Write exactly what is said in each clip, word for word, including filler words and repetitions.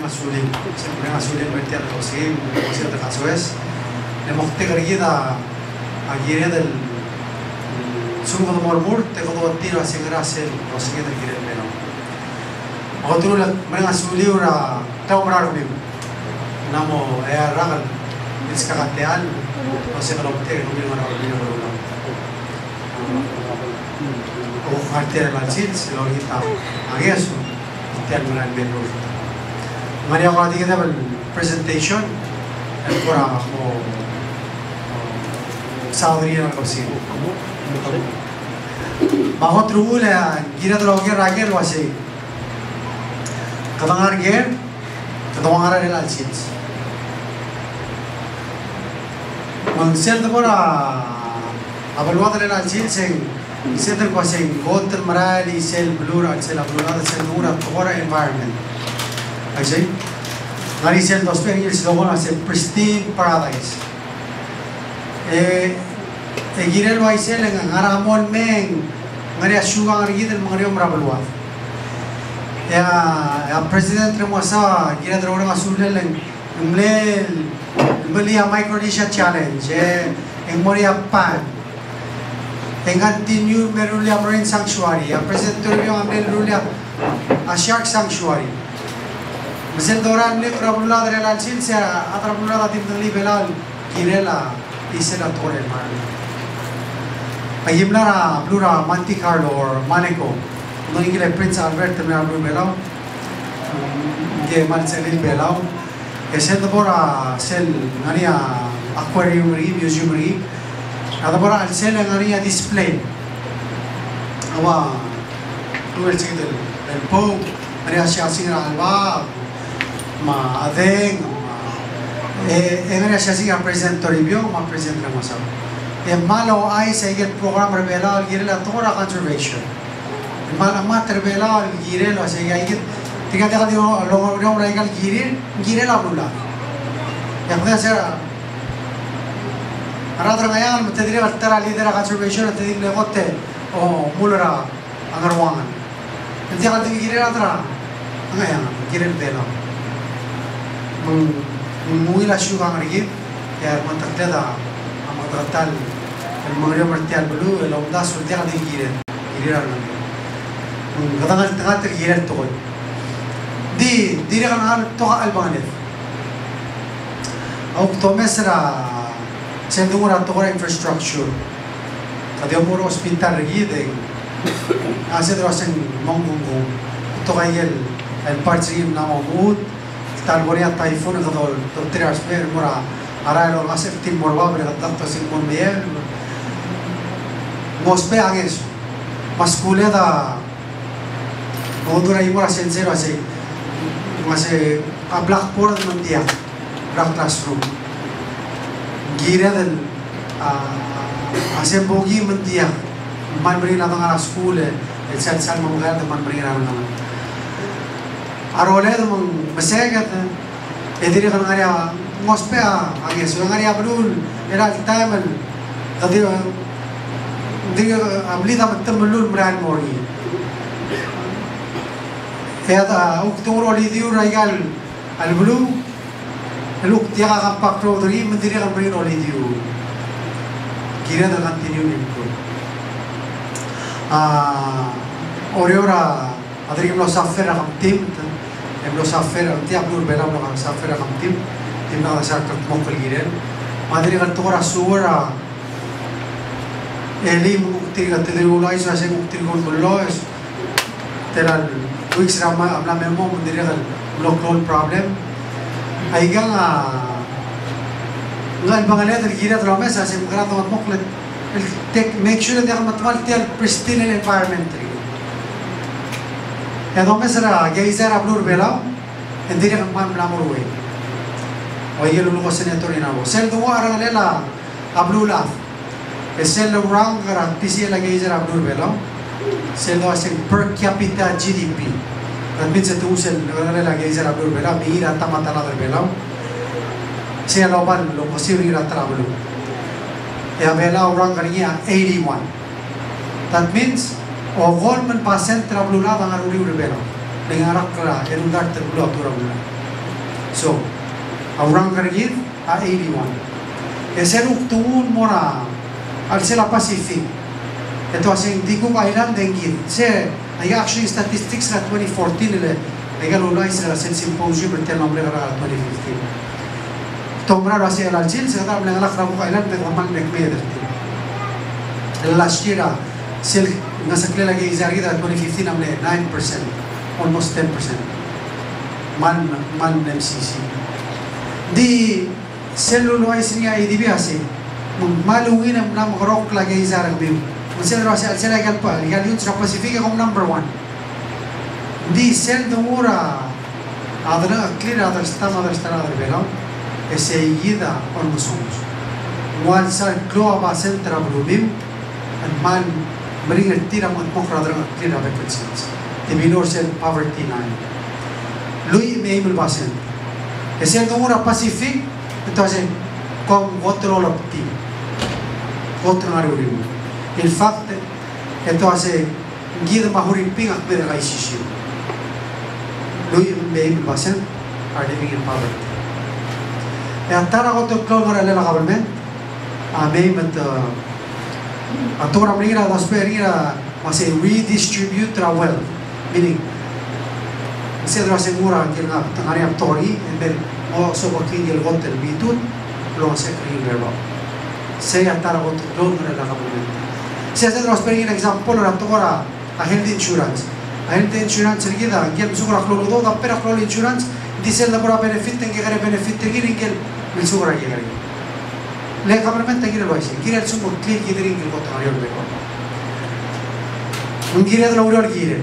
sulit, siempre mereka sulit meter al cosín, cosín de caso es, le mosté carguida aquí en el sumo de mormur, te codo tiro así gracias el cosín de quiere el menos. Otro le mereka sulit ora tahu berarti, namo ya ragal, es cagateal, no sé kalau te no me van a olvidar lo o cartera la chits, lo quita a eso, te al gran bien. Maria ko natin kita presentation and pura mo saudri na kasi mahot rula gira to logger rager wase katangar ger katangar rela alchits mang sel to pura abalwat rela alchits sing setel ko sing gotel marali sel blur al sel blur al sel nura tora environment. Actually, ngari sel dos pengen slogan as a pristine paradise. Eh, eh girel wa isel ng ngaramon meng ngari asyuga ngari gidel ngari umrabalwa. Ya, ya president remo sa gira dro nga sulel ng mlel mlia Micronesia challenge eh en moria pan. En continue merulia marine sanctuary. Ya president remo amel rulia a shark sanctuary. Misal doran ni trabula dari lansin saya atrabula tadi teli belal kirela isela torre mar. Pagimlara blura Monte Carlo or Monaco. Nung ingile Prince Albert na blue belao. Ke malseli belao. Ese to bora sel ngania aquarium ri museum ri. Ada bora sel ngania display. Awa tuwel sigdel el po ngania siya singra alba. Ma adeng eh en era así a presento review ma present na masab e malo ay sa iget program revela girela tora conservation mala ma revela girelo sa iget tiga tiga dio lo lo regal giril girela bula ya puede ser aratra ngayan mtediri altara líder conservation te digle gote o mulra agarwangan nanti kalau girela atra ngayan girel dela muy la ciudad margit ya mantakda amatratal el magrio martial blue el onda sultana de giren giran un gadangal tagat giren to di dire kan to albanef au to mesra sendura to infrastructure kadio muro hospital gide hace drosen mongungu to gayel el partrim na momut Talboria typhoon katol tiras per mura aralo ngasep tim morba ber tanto sin mundial mospe anges maskule da odura imora sensero ase mase a blackboard mundia black classroom gira del ase bogi mundia man beri na tanga skule el sal sal mamugar de man beri na Arole mong masegat ediri kan ngaria ngospea agis ngaria blul era time tadi diri amli da matamlul brand mori ya ukturo li diu raigal al blu eluk dia ka pakro diri mendiri kan beri oli diu kira da continue ni ah oriora adri lo safera kam tim Em los afer, tiap nur belam lo kan safer kam tim, tim na sa kat mongkol giren. Madri kan tora suara. Eli mukti ka tedulay sa se mukti kon lois. Teral weeks rama amla memo mundiri kan local problem. Aiga nga ngal bangalet el gira drama sa se mukra to moklet. El tek make sure that they matwal tial pristine environment. Ya dome será geyser ablur belao endiri kan pam lamur we oye lu ko senator ina bo sel do ara lela ablula esel lo rang gara pisi la geyser ablur belao sel do asen per capita G D P dan bitse tu sel lela geyser ablur belao mi ira tamata la belao se lo ban lo posible ira trablo ya belao rang gara eighty-one that means o golmen pasen trablulada ngaruri urbelo dengan rakra enungar terbulu atura bula So, aurang kargit a eighty-one. Esen uktuun mora al sela Pacific. Ito asing Tigong Island dengit. Se ay actually statistics na twenty fourteen ile ay galulay sila sa symposium bertel nombre kara twenty fifteen. Tomra rasi al chil se kata mlang alak rabu Island pe taman nek meder. Last year sil nasakle lagi izari da twenty fifteen amle nine percent, almost ten percent. Man man M C C. Di seluluay siya idibi asi. Malungin ang nam rock lagi izari bim. Masih ada rasa saya kan pa, lihat yun sa Pacific como number one. Di sel dumura, ada na clear ada stama ada stama ada bela, ese ida on musons. One side glow aba center abrubim, and man bring a tira mo mokra ada clear aba conscience. The minor sel poverty line. Lui me able basen. Ese dumura Pacific, entonces con otro lo ti, otro narubim. In fact, ito kasi gida mahurimping ak beda kay sisyo. Lui may basen are living in poverty. E antara ko to cloud na lela government, a may mat atora mringira das perira mase redistribute our wealth, meaning se dra segura que na tangari aptori and then also working el hotel bitut lo se creer ba. Se antara ko to cloud na lela government. Si hace los perin example la tora a health insurance a health insurance rigida que sugura cloro da pera cloro insurance dice la pora benefit que gare benefit que rin que el sugura llega le government que lo hace quiere el sumo click que rin que el contrario de ko un quiere de lograr quiere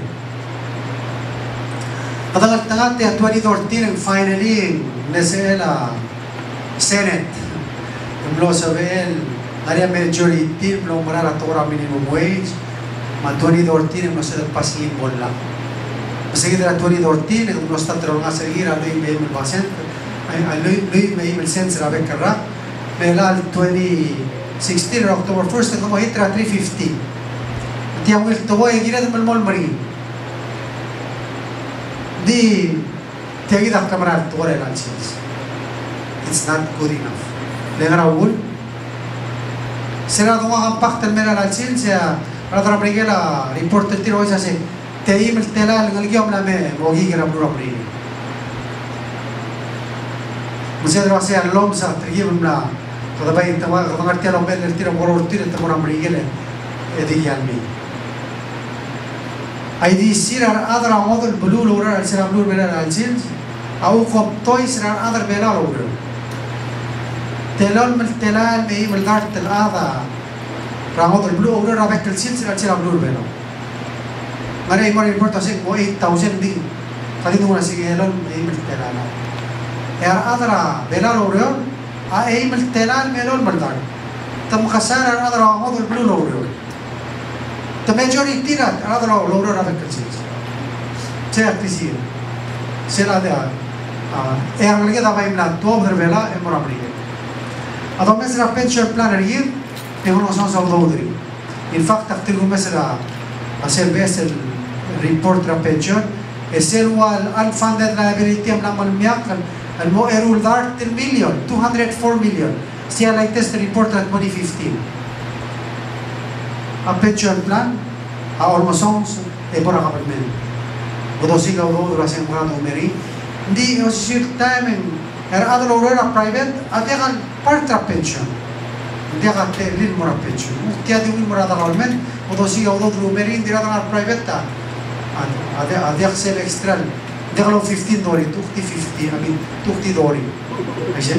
adagal tagate a twenty fourteen finally nese la senate lo sabe área majority nombrar a toda minimum wage ma twenty fourteen no se pasi bolla seguir la twenty fourteen no sta trovando a seguire a lui me il paziente a lui lui me il senso la beccarà per la twenty sixteen October first come hitra three fifty ti ha il to e gira del mol mari di ti ha gida camera to la chance it's not good enough le raul será como un pacto el mera la ciencia para trabajar la report el tiro esa se te im el tela el guión la me bogi que era puro abrir muchas veces hacer lomsa triguim la toda vez te va a tomarte a ver el tiro por el tiro te por abrir el edigi al mí hay decir adra modo el blue lograr el será blue mera la ciencia au com toy será adra mera lograr telal mel telal me mel dart el ada ramot el blue ora rabek el sil sira sira blue belo mare imor importa se mo eight thousand di kali dunguna sige elon me mel telal er adra belal oro a e mel telal melol mel dart tam khasara adra ramot el blue oro the majority rat adra oro rabek el sil se actisi se la de a er lege da vai mla to bela e mor abri Adom mesela pension planner hier, en uno son saudodri. In fact, after un mes era hacer ves el report de pension, es el wal unfunded liability am namal miak al mo erul dar ten million, two hundred four million. Si like test report at twenty fifteen. A pension plan, a ormosons e por government. Odosiga odo durasen grado meri. Di osir time er adol aurora private adegan partra pension dega te lil mora pension ti adi un mora da government odo siga odo drumeri dira da private ta ade ade sel extra dega lo fifteen dori tukti fifty I mean tukti dori ayen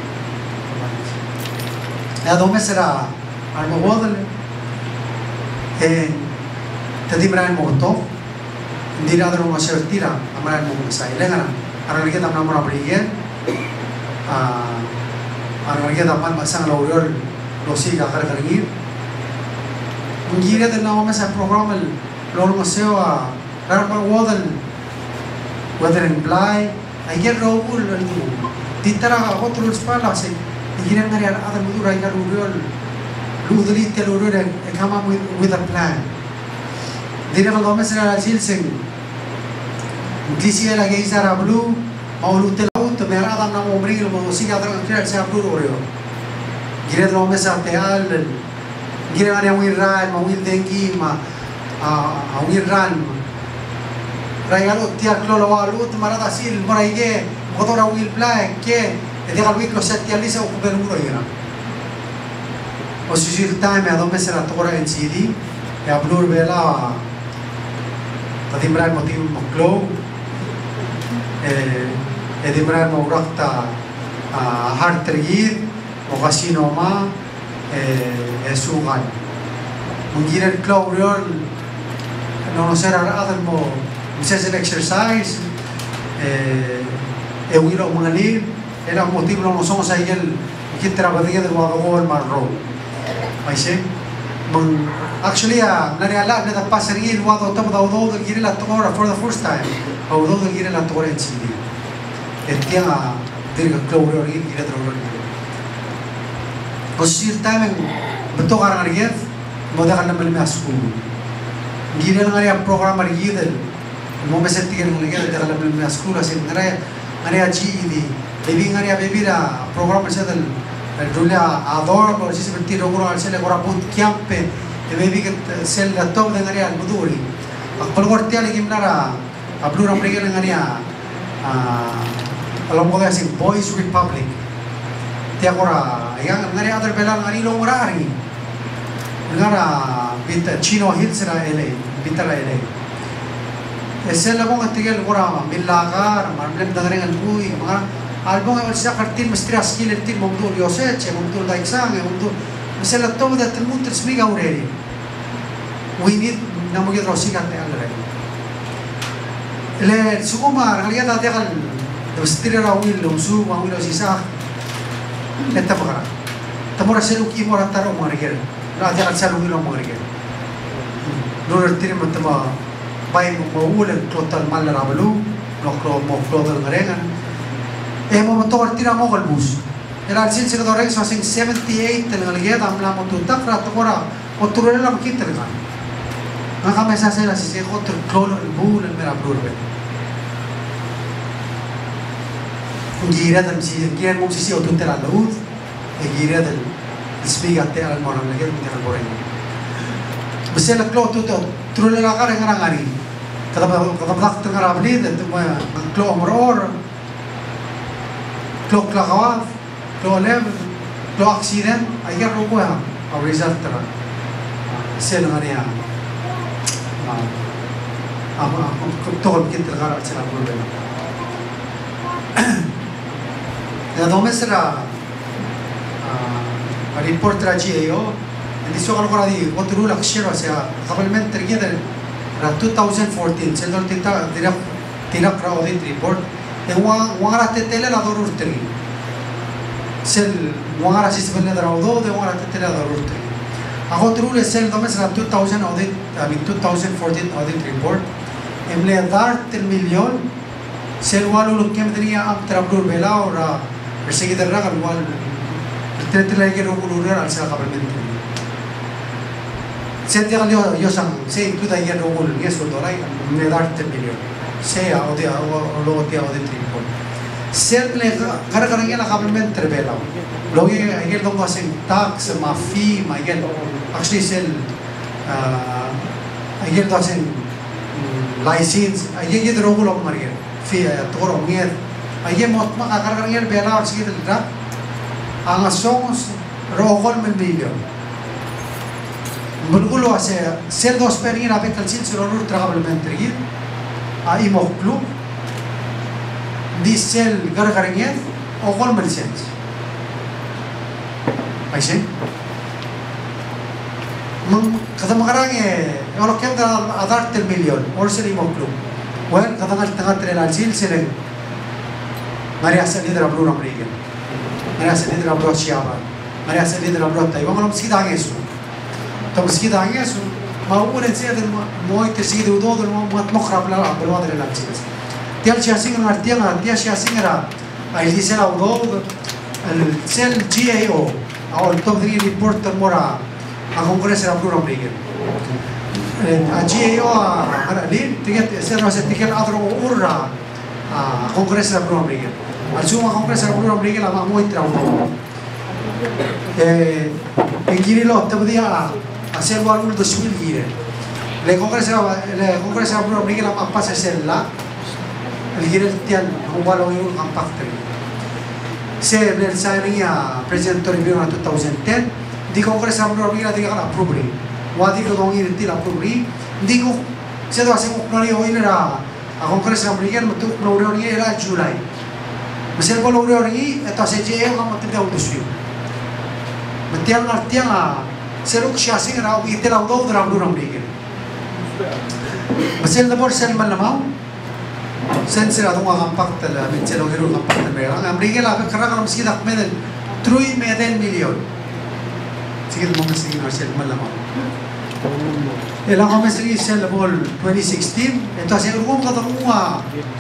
ya do mesera al model eh te dimra en moto dira da no ser tira amara en moto sai lengana ara que tamna mora briguen a a que dapat masang laurel lo siga gargargir ngira de na masa program el lor maseo a garma wodal whether in play ay que robul el titara otro spala se ngira ngari ada mudur ay garurel ludri te lorel e kama with a plan dire ko masa la silsing Disi la que isara blue maulute laut mera adam na umring lo musica tra tra sa blur oreo gire dro mesa teal gire area wirran ma wil dengi ma a wirran regalo tia klolo walut marada sil moraige motora wil black ke de galwi lo setialisa o kuber muro ira o sujir time adom mesa tora en cd e a blur bela tadimran motiv moklo eh edimran mo rakta hard trigid o casino ma eh sugan mungira clourion no no será adam mo misses exercise eh e wiro mangalib era motivo no somos ahí el que trabaja de guagor marro maise mon actually a nariala na passerir wado tamo da odo del gire la tora for the first time odo del gire la tora en cd etia dirga clourion gire drogon Osir time betul karang ariat, modal kan nampak masuk. Gila ngari program ariat, mau meset tiga nunggu lagi ada kalau nampak masuk, asyik ngari ngari aji ini, baby ngari baby la program meset el, dulu ador, kalau sih seperti rogo al sel ekor boot camp, baby ket sel laptop dengan ngari al buduri. Kalau kau tiada lagi mana, ablu ram pergi dengan ngari kalau mau asyik Boys Republic. Tiap orang yang ngari ada belang ngari lo ngari ngara bita Chino Hills ra ele bita ra ele esel labong atigel orang milagar marblem dangrengan kui mga albong ay sa kartin mestria skill tin momdul yose che momdul daixang momdul esel to da temut smiga ureri we need namugi rosika te alre le suguma realidad da tegal mestria ra wil lo su wa wil sisa Etta pagara. Tamora selu ki mora taro marger. Na dia selu ki lo marger. Nor tiri matama bai mo ul total mal rabalu, no klo mo klo del garengan. E mo motor tira mo galbus. Era sin se dore so sing seventy-eight tel galge amla mo tu takra tamora o turele la kitter gan. Na kama sa se la si se otro klo el bul el mera blurbe. Gira dan si kian mo sisi otun tera laut e gira dan spiga te al moran lagi mo tera boray besel klo tu tu trule la kare ngara ngari kada kada dak ter ngara bli de tu ma klo moror klo klawaf klo lev klo accident ayer ro ko ha au result tera sel ngari ha apa apa to kit ter ngara chela boray Ya domesera a report traji yo di so kalau koradi otru lakshiro sea kabelment tergida ra twenty fourteen sendol tinta dira tira pra audit report e wa wangara tetele la dorur tri sel wangara sisbele dra odo de wangara tetele la dorur tri a otru le sel domesera two thousand audit I mean twenty fourteen audit report emle dar ter million sel walu lo kem tenia am trablur bela ora perseguir raga igual trete lagi ro guluran al sala kabelment se dia yo yo sang se includa ya ro gul yes do rai me dar te million se a o dia o lo dia o de tripo se le gara gara ya la kabelment trebela lo que ayer do hacen tax ma fee ma ayer actually sel ayer do hacen license ayer ye ro gul mar ayer fee toro mier ayer mot ma gara gara bela or sigit ra ang songs rogol mil million bulgulo ase sel dos perin a betal sin sur rur tragablementri a imo club di sel gar garinget o gol mil cents aise mang kada magarange oro kem da adar tel million or sel imo club well kada ngal tanga tre la sil sel Maria sel lidera blura mrigen Maria se lidera bro chiava Maria se lidera bro tai vamos nos skida isso então skida isso ma ule zed moite skida do do mo mat mokhra bla bla de la chis tial chi asing na tial na tial chi asing era ai dice la do el sel G A O au top three reporter mora a congresso la blura mrigen a G A O a lin tiget se no se tiket adro urra a Congreso da Bruno Miguel. Al sumo Congreso da Bruno Miguel la mamá muy traumado. Eh, en Girilo te podía hacer algo de dos mil gire. Le Congreso le Congreso da Bruno Miguel la mamá pasa a ser la el gire tiene un valor y un impacto. Se el saía presidente del Bureau en dos mil diez digo Congreso da Bruno Miguel diga la approve. O digo don ir tira approve. Digo se do hacer un plan hoy era a Congreso da Miguel metu no reunión era en July. Mas el valor reunión entonces je vamos a tener un desafío. Metiang artiang a seruk siasing ra ubi tela udo dra Bruno Miguel. Mas el labor sel malamau sensera dong impact la mencelo gero impact merang Miguel la kerra kalau meski dak medel three medel million. Sige mo meski no sel malamau. El año meski sel labor twenty sixteen entonces el gum kata uma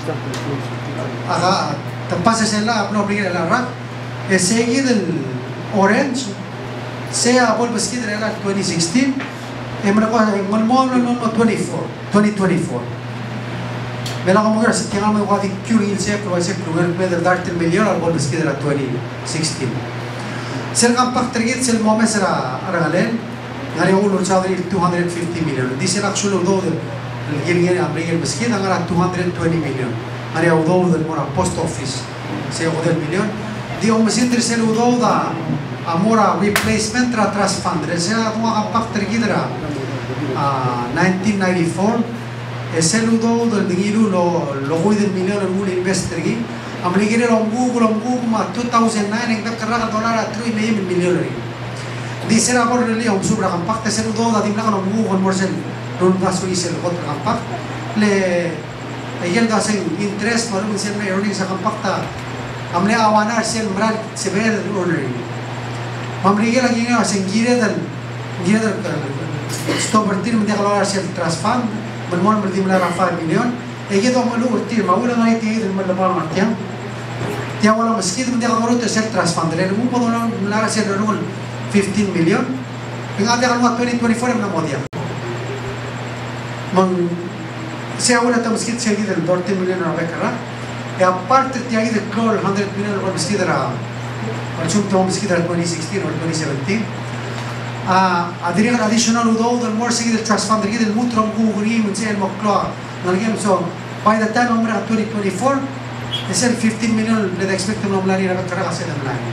aga tapasa sela Bruno Miguel la rak e seguir el orange sea bol meski era twenty sixteen e mereka ngomong no twenty-four twenty twenty-four. Bela como que si tiene algo de curing se puede ser que el medio darte el millón al bol meski era twenty sixteen. Sel impact tergit sel moment será regalen ngari ulo chadri two hundred fifty million. Dice la actual udo el giri Miguel meski ngara two hundred twenty million. Ngari udo del mora post office se udo del millón. Dio mesin sel udo da amora replacement tra trust fund resa uma impact tergidra nineteen ninety-four ese ludo del dinero lo lo voy del millón el un investor aquí americano lo Google lo Google ma two thousand nine en que carga dólar a three million dice la por el lío sobre impact ese ludo da dimna con Google morsen no da su dice el otro impact le ayer da sin interest por un ser earning esa impact amle awanar ser mral se ve el earning Mamrige lagi ni asen gire dan gire dan stop bertir mendia kalau asen trust fund bermon berdi melara five million ege do malu bertir mau lang ai ti dan melamar martiam tiang wala meski mendia kalau tu asen trust fund le mu podo melara asen renul fifteen million pengada kalau twenty twenty-four na modia mang se awala ta meski se gide forty million na bekara e aparte ti ai de clor one hundred million na meski dara Macam tu meski dari twenty sixteen or twenty seventeen, ah, adiran additional udo del more segi del trust fund lagi del mutrom guguri mencari maklar, nalgem so by the time umrah twenty twenty-four, esel fifteen million le expect nom lari rapat kerja kasih dan lari.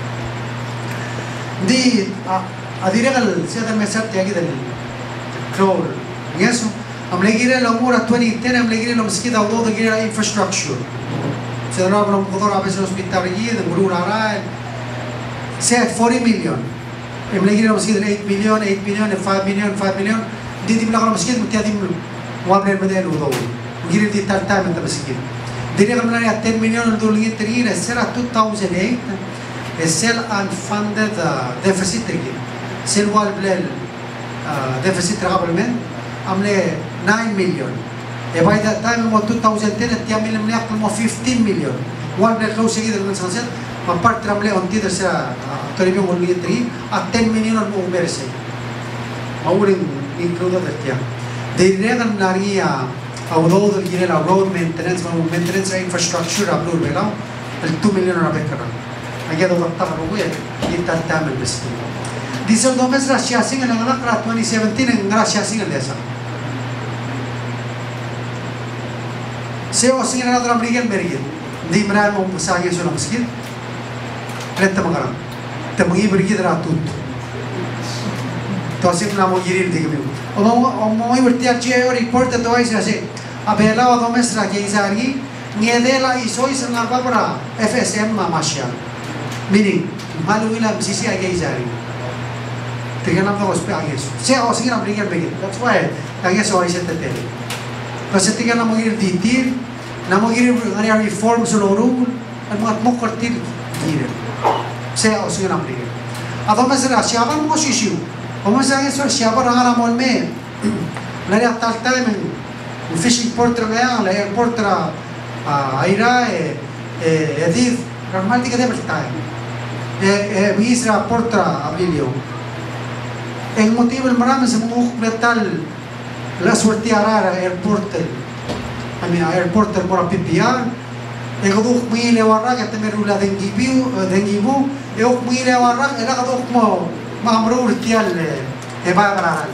Di adiran al sedang mesat lagi del cloud, yes, am lagi le umrah twenty ten am lagi le meski dah udo lagi le infrastructure. Sedang orang kotor habis hospital lagi dan guru larai. Say forty million. Em lagi dalam masjid eight million, eight million, five million, five million. Di di belakang masjid mesti ada one million medel udah. Giri di tarta menta masjid. Diri kalau nanya ten million untuk lagi teri, esera two thousand eight, esel unfunded deficit lagi. Sel wal blel deficit regablement, amle nine million. E by that time mo two thousand ten tiap million niak mo fifteen million. Wal blel kau segi dengan sangat. Apart from le onti tersa terima ngolgi tri a ten million al mo merse mauring include tertia de regan naria audo del gire la road maintenance mo maintenance infrastructure abdul bela el two million na bekara aya do ta ro ya di tarta mel bes dice do mes rasia sing na ngala kra twenty seventeen en rasia sing lesa se o sing na dram rigen bergen di mra mo sagi so na meskin Retta magara, temugi bergi dera tut. Tosim namo girir digmi. Omo omo iberti archie o report to ais nase. Abela o domes ra ke izari ngedela isoi sanga babra F S M mamasya. Meaning maluila sisi age izari. Tigana to ospe ages. Se o singa brigar begin. That's why ages o ise tete. Kasi tigana mo girir ditir, namo girir ngari reform so loru, al mat mo kortir girir. Saya usia nak pergi. Atau macam siapa mau sisiu, atau macam itu siapa orang ramon me, lari atal time, fishing port tergaya, lari airport ter, aira, edif, normal tiga dia bertanya, bis airport ter abilio. El motivo el maram se mau betal, la suerte arara airport, kami airport ter por P P R. Ekaduk mile warak ete merula dengibiu dengibu eok mile warak ela kaduk mo mamrur tial eba bararan.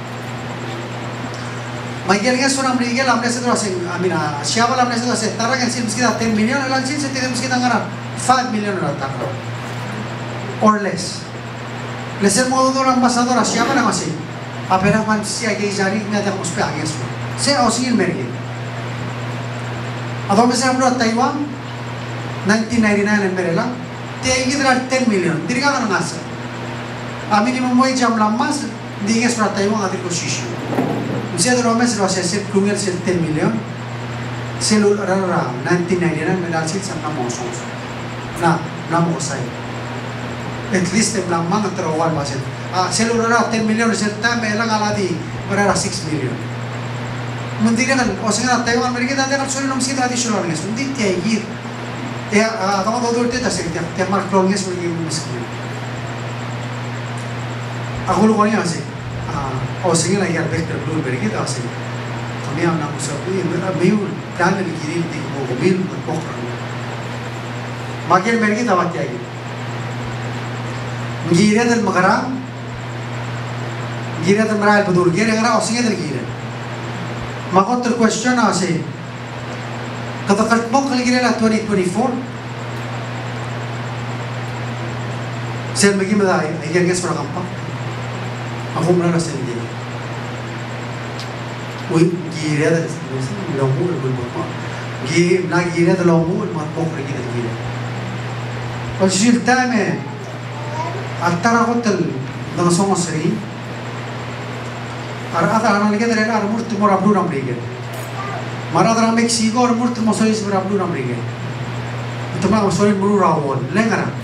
Miguel que suena Miguel amne se doa sing amina siapa amne se doa se tarang yang sil meskita ten million ela sil se tidak meskita ngara five million ela tarang or less. Leser modo do ambasador siapa nama sih? Apera man sia que jari me ada muspe ages. Se osil mergi. Atau misalnya menurut Taiwan nineteen ninety-nine en merela tinggi dari ten million diri kan ngas a minimum wage jam lamas dinge surat Taiwan adir kosishu misalnya dulu mes lo hasil klungel sel ten million selu rara nineteen ninety-nine medal sil sama mosong nah namo sai at least em lamang terawal basit ah selu rara ten million sel tam elang aladi berara six million Mendiri kan, osengnya Taiwan mereka nanti kan soalnya nomsi tradisional guys, mending tiagir, ya kamu tahu dulu tidak sih, tiap tiap mark long guys mereka miskin. Aku lupa nih sih, osengnya lagi arbek terlalu mereka tak sih, kami yang nak usah ini, miul, dan lebih kiri di mobil berpokok. Makin mereka tak tiagir, gira dan makarang, gira dan meral betul, gira gira osengnya dan gira. Maka terquestion asi kata kalbok kali gila twenty twenty-four sen bagi madai ayan guys para kampak ako muna sa hindi uy gira da lomu bulbo pa gi na gira da lomu matpok rin kita gira pag siltame altara hotel ng songosri Ar ada anak lagi dari ar murti mora blue namrige. Mara ada Mexico ar murti mosois mora blue namrige. Itu mah mosois blue rawon. Lengara.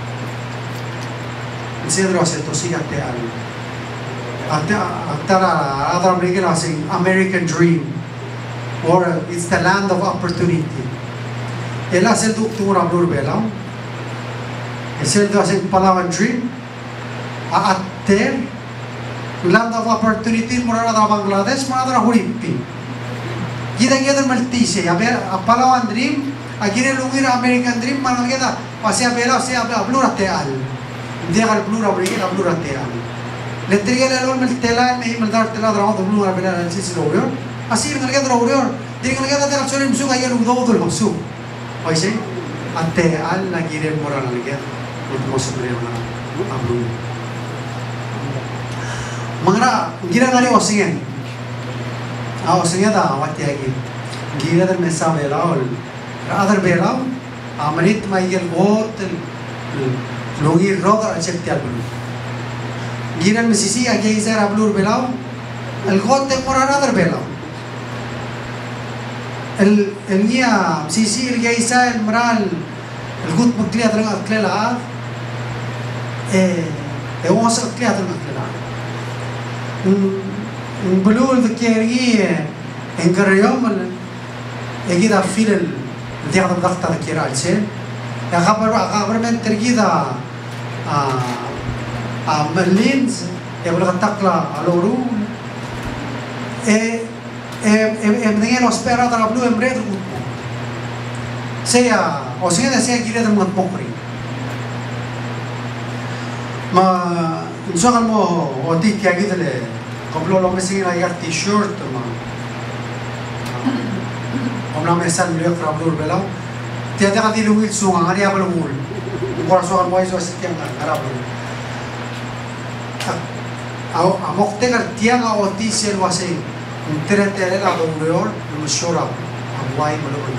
Isedro hace tosía te al. Ate atara ada namrige asing American Dream, or it's the land of opportunity. Ela hace tu tu mora blue bela. Isedro hace Palawan Dream. A ater land of opportunity murah ada Bangladesh murah ada Huripi kita kita maltise ya ber Palawan Dream akhirnya lungir American Dream mana kita pasti abela pasti abela blura teal dia kalau blura beri kita blura teal letriga lalu meltelan nih meltar telan drama tuh blura abela nanti sih loyor asir nggak kita loyor jadi nggak kita telan soalnya musuh kayak lu dua tuh musuh pasti teal lagi dia murah lagi untuk musuh beri mana ablur Mengira gira ngari osingen, ah osingen dah awat tiagi, gira dan mesa belau, ada belau, amanit maigel bot, logi roga acep tiap bulu, gira mesisi agi isar ablur belau, el got temporar ada belau, el el nia sisi el agi isar meral, el gut mukliat dengan aklela, eh, eh was akliat dengan aklela. Un blue de kiergie en carriom egida fil el diag de daqta de kiral sen ya khabar khabar men tergida a a merlins e bula takla aloru e e e mengen ospera da blue embred sea o sea de sea gira de mat pokri ma inshallah mo وديك يا جد له قبل لو مسكين على t-shirt ما قبل ما يسال مليون فرابلور بلاو تيجي قاعد يلوي السوق عاري أبلو مول وقرصوا على مويز وستيان عرابلو أو أموكتك تيان أو تيسير واسين ترى ترى لا بقولور المشورة أبواي ملون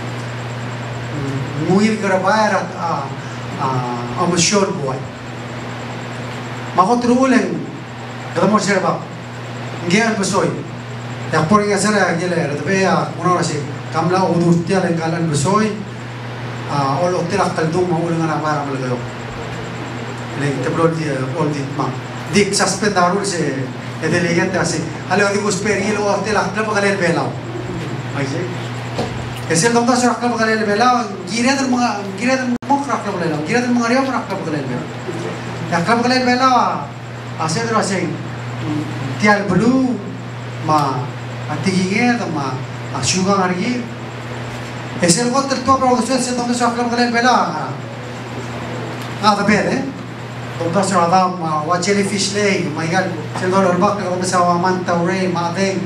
مويل كرباير آ آ أمشور بواي ما هو ترولن كلام مرشد جيل بسوي يقول يا سر جيل رتبيا كنا نسي كملا ودوستي على كلام بسوي أول وقت أكل دوم ما أقول أنا ما أعمل كذا لكن تبلور دي أول دي ما ديك ساسبند دارول سه هذا اللي جت أسي هلا هذي كوسبيري لو وقت أكل بقى البلاو أيش كسر دوم تاسو أكل بقى البلاو جيرة الم جيرة المخ أكل بقى البلاو جيرة المغريو من أكل بقى البلاو أكل بقى البلاو أسي ترى أسي tial blue ma atigingnya ma asuga ngargi Es el hotel tua producción se donde se aclam kalen bela. Ah, da bene. Donde se adam wa jellyfish leg, my god. Se do el bak donde se wa manta ray, ma deng.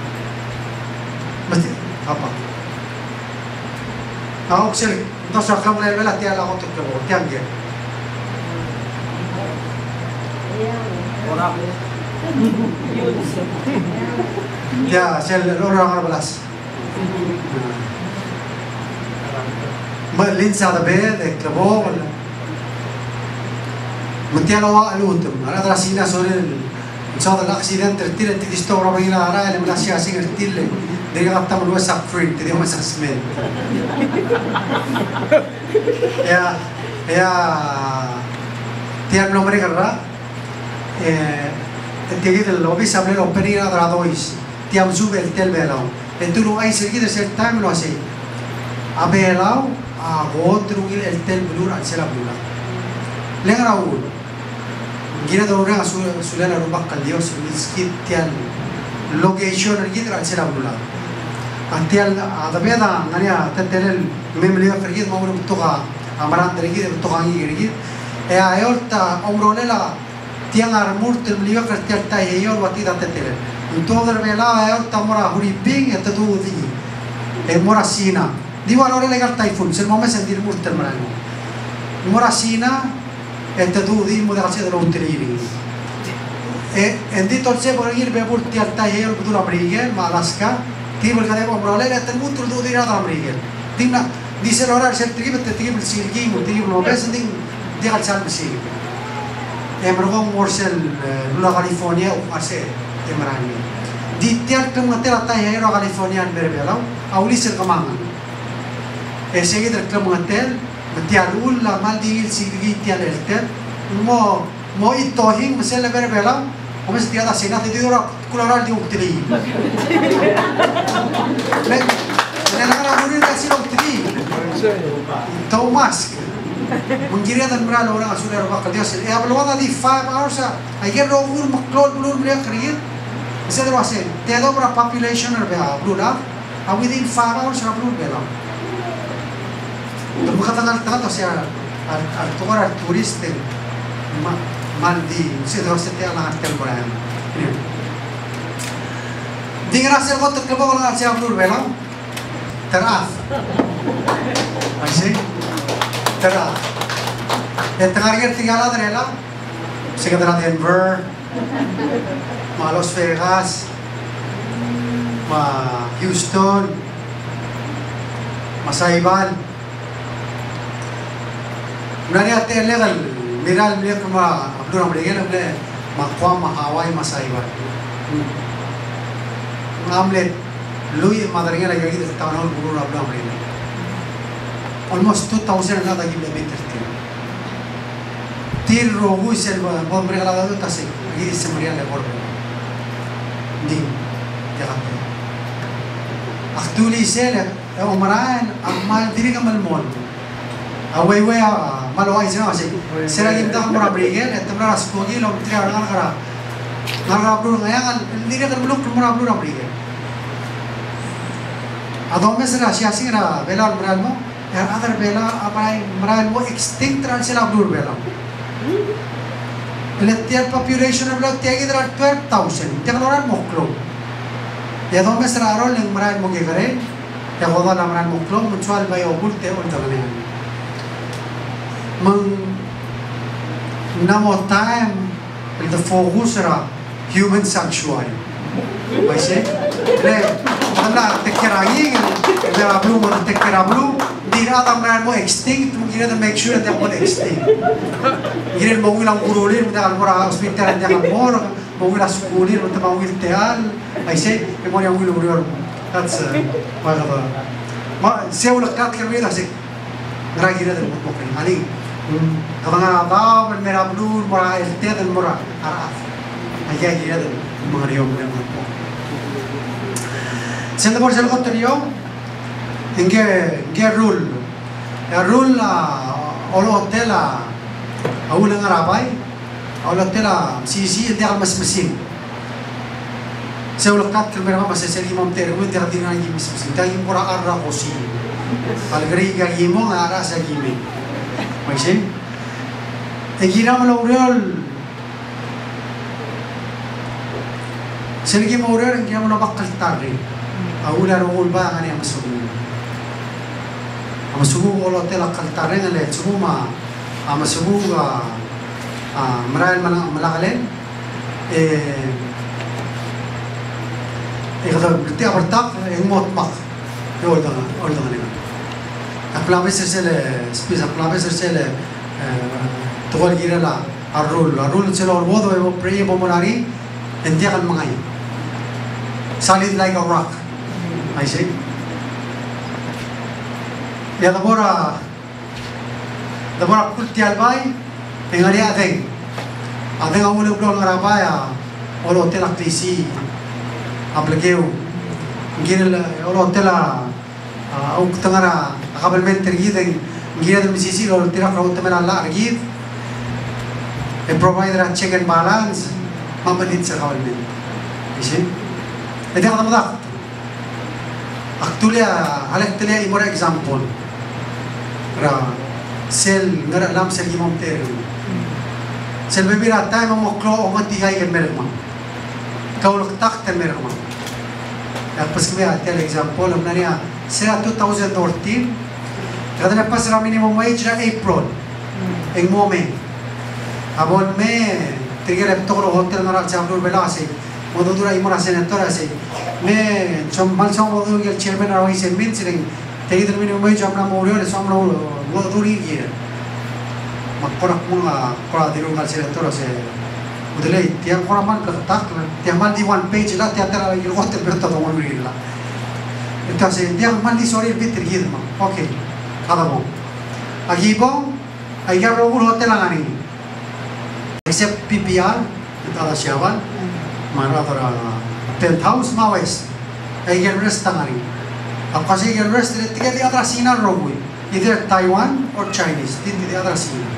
Mesti apa? Aku sel donde se aclam kalen bela tiada hotel tua, tiang dia. Orang. Ya, sel orang belas. Linsa da bed, clavo, Mentiano wa alutum. Ana trasina sobre el inshallah l'accidente il tiro ti sto robina ara le lascia así il tille. Devi gatta lo sa free, ti devo messa smell. Ya, ya ti hanno nombre garra. Eh, ti dice lo visa abrir operina tra dois. Ti am sube il tel belao. E tu lo hai seguito il time lo sei. A belao a outro il tel blur al sela blura. Lenga raul. Gina da orang asul sulana rubak kaldios miskit tian location gidra al sela blura. Antial ada beda ngania tetel memlia fergit mau tuga amaran dergit tuga ngirgit. E ayorta omrolela tiang armur termlia kertial tai yor watida tetel. Untuk berbela ayorta mora huri ping eta tu di. E mora sina. Diwa ore legal typhoon, se mome sentir murter marano. Mora sina eta tu di mo da se da utili. E endi tolse por ir be burti alta yer budura brigel ma Alaska, ti bol kade mo role eta mutur du di rada brigel. Dimna dice l'orar se ti bete ti bil silgi mo ti mo bes ding di al sal bisi. E morgo morsel la California o ase te marani. Di tiar tum atela ta yer California an berbela, aulisel kamangan. E seguit el clam hotel, metiarul la mal di il sigri tial el tel, mo mo itohing mesele berbela, o mes tiada sena ti dora kularal di uktri. Le le la murir da sila uktri. Thomas. Mengiria dan beral orang asura bakal dia e abloada di five hours ayer ro ur maklol blur mria kriit. Mesele wase, te do para population erbea blura, a within five hours ra blur bela. Pero muka tangal tangal to siya al al tukar al turiste mal di si do se te ala hotel por ahí. Dingra se got ke bol al siya blur bela. Teraf. Así. Teraf. Et tangar tingala drela. Se quedara Denver. Ma Las Vegas. Ma Houston. Ma Saibal. Nani ate legal miral mia kuma abdul amregen amle makwa mahawai masaiba amle lui madarnya lagi di Townhall guru abdul amregen almost two thousand na dagi meter tir rogu sel bom regalado tase lagi di semria le bor ding jahat aktuli sel umran amal diri kamal mol away way malo ay sino kasi sila ginda ko mura brigel et mura skogi lo tri ara ara ngara bru ngaya hindi ka bulok mura bru ra brigel adome sila siya singra bela mural mo er other bela apay mural mo extinct ran sila bru bela electric population of lot tiagi dra twelve thousand teknoran moklo ya adome sila rol ng mural mo gigare ya goda la mural moklo mutual bayo bulte on tagane Mang namo time the focus ra human sanctuary. Baise? Le, anda tekeragi, le ablu mo tekerablu, dira tamran mo extinct, mo gira to make sure that mo extinct. Gira mo ngilang urulir mo takal mo ra hospital dia mo, mo ngilang skulir mo tamang ngil teal. Baise, mo yang ngil urir. That's uh, what ma seulak kat kermida sik. Ngragira mo mo kan. Ali Kapag tao man mera blur mora elte dan mora araf. Aja gira dan mengariom dan mo. Sendo por sel koteriyo. Inge inge rule. Ya rule la olo hotel la awul ng arabay. Olo hotel la sisi hindi ako mas masin. Sa ulak kat kalmera mas seseri mom ter mo ter dinang gi mas masin. Tayo mora arra ko si. Algeri gagimo ngara sa gimi. Maisi? Egira malawrol. Selagi maurel ngira mo bakal tari. Aula rogol ba ngani amasugu. Amasugu olo tela kaltare ngale suguma. Amasugu ga maral malakalen. Eh eh kada berarti abartak engmot mak. Yo dah ol dah ni. Aplabe sesele spes aplabe sesele togol gira la arrul arrul selo orbodo ebo preye bomorari entiakan mangai. Solid like a rock. I see. Ya dabora dabora kulti albay engari adeng. Adeng ang ulo blong arabaya olo tela klisi ablageu. Ngirel olo tela au tangara akabel menter gideng ngira dem sisi olo tira kau temera la gid. E provider a check and balance mamadit sa kabel men. I see. Ito kata madak. Actually, alek tele imora example. Ra sel ngara lam sel imam ter. Sel bebira time mo klo o mati hay kan merma. Kau lok tak ter merma. Ya pas kami tele example am nania sera two thousand fourteen. Kada na pas ra minimum wage ra April. Eng moment. Abon me trigger ep tokro hotel ngara chamdur belase. Mododura imora senatora se me chom mal chom modu gel chairman ar hoise min siring tegi termini mo jo amna morio le somra moduri gi makora kunga kora diru mal senatora se udele tiang kora mal tak tiang mal di one page la teatra il hotel berta do morio la eta se tiang mal di sorry bitter gi ma okay kada mo agibo agar rogul hotel ngani except P P R eta la siawan mana para penthouse mawes ay rest tangari apa sih rest tiga di atas sini rogui either Taiwan or Chinese di di atas sini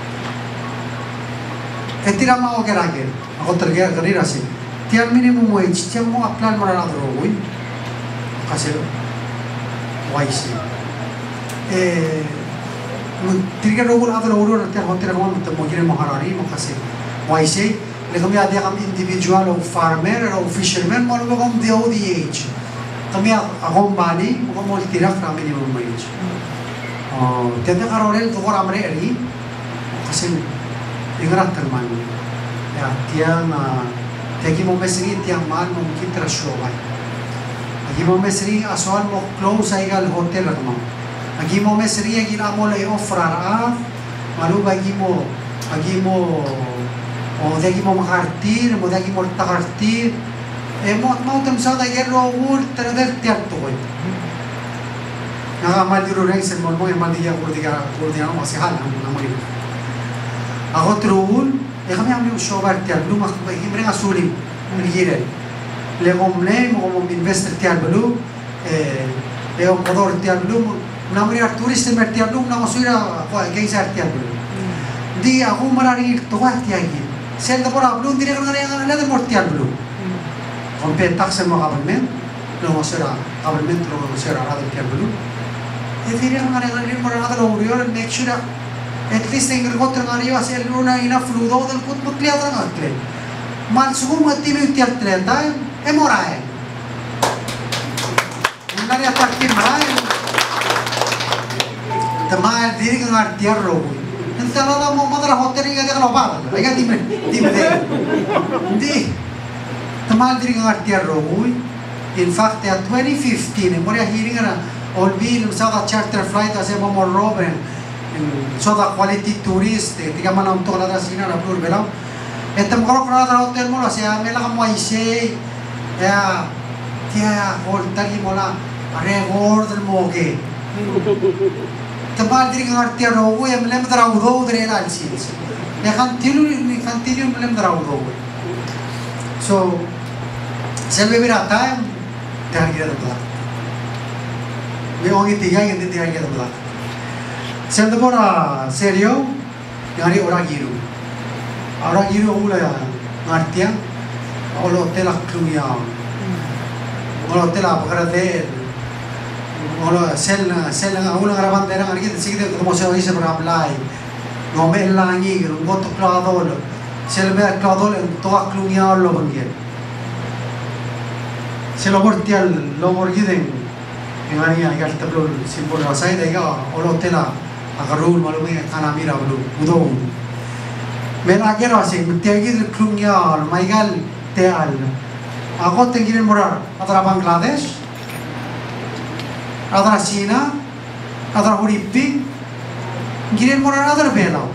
etira mau gerage aku tergerak dari rasi tiang minimum wage tiang mau apply marana rogui kasih wise eh tiga rogul ada rogul tiang hotel kamu mau kira mau harari mau kasih wise kami ada kami individual o farmer o fisherman mo lo kami D O D H kami ako bali mo mo tirak kami minimum wage oh tiada karolel to kora amre eri kasi ingrat terman ya tiang tiagi mo mesri tiang mal mo kitra shobai agi mo mesri asal mo close ay gal hotel mo agi mo mesri agi na mo le ofrar malu bagi mo agi mo o dagi mo makartir, mo dagi mo takartir, eh mo mo tamsa dagi rogul terader tiap toy. Nagamal diro rin sa mo mo emal diya kurdiga kurdiga mo masih hal mo mo rin. Ako trul, eh kami amli ushobar tiap lu mak himre asuli ngire. Le gomle mo mo investor tiap lu eh eh o modor tiap lu namri turist mer tiap lu na masuira ko geisar tiap lu. Di ako marari towa tiap sel da pora blue dire ngare ngare da mortial blue kompe taxe mo government no sera government no sera ada tial blue e dire ngare ngare mo ada lo urior make sure at least ingre gotra ngare yo sel luna ina fludo del put put clia tra ngatre mal sugu mati me tial treta e morae ngare atakti mai tamal dire ngare tiar ro Ensalada mau madara hotel ini ada kalau apa? Ayah di mana? Di mana? Di temal diri ngartiar rogui. In fact, ya twenty fifteen, mori hearing na all bill sada charter flight ase mo roben. Sada quality tourist, tiga mana untuk ada sini na blur belau. Etam kalau kalau ada hotel mo ase mela kamu aise. Ya, dia hotel ini mola reward moge. Temal diri ngartiar rogo ya melem darau do dari alsi. Ya kan tilu ni kan tilu melem darau do. So, selbe birata dah kira tu lah. Me ongi tiga yang tiga kira tu lah. Selbe pora serio, yang hari orang giru. Orang giru mula ya ngartiar. Kalau telak kluya, kalau telak berada Olo sel sel nga ulang araban tera nga kita sige ko mo sa isa para apply. No me langi no goto cladol. Sel be cladol to aklunya lo bangel. Sel mortial lo morgiden. Ngani ya gal tablo simbol rasai dega olo tela agarul malume kana mira blu udo. Men agero ase mtiagid klunya maigal teal. Ako tengiren morar atra Bangladesh. Adara China, adara Huripi, giren morar adara Belau.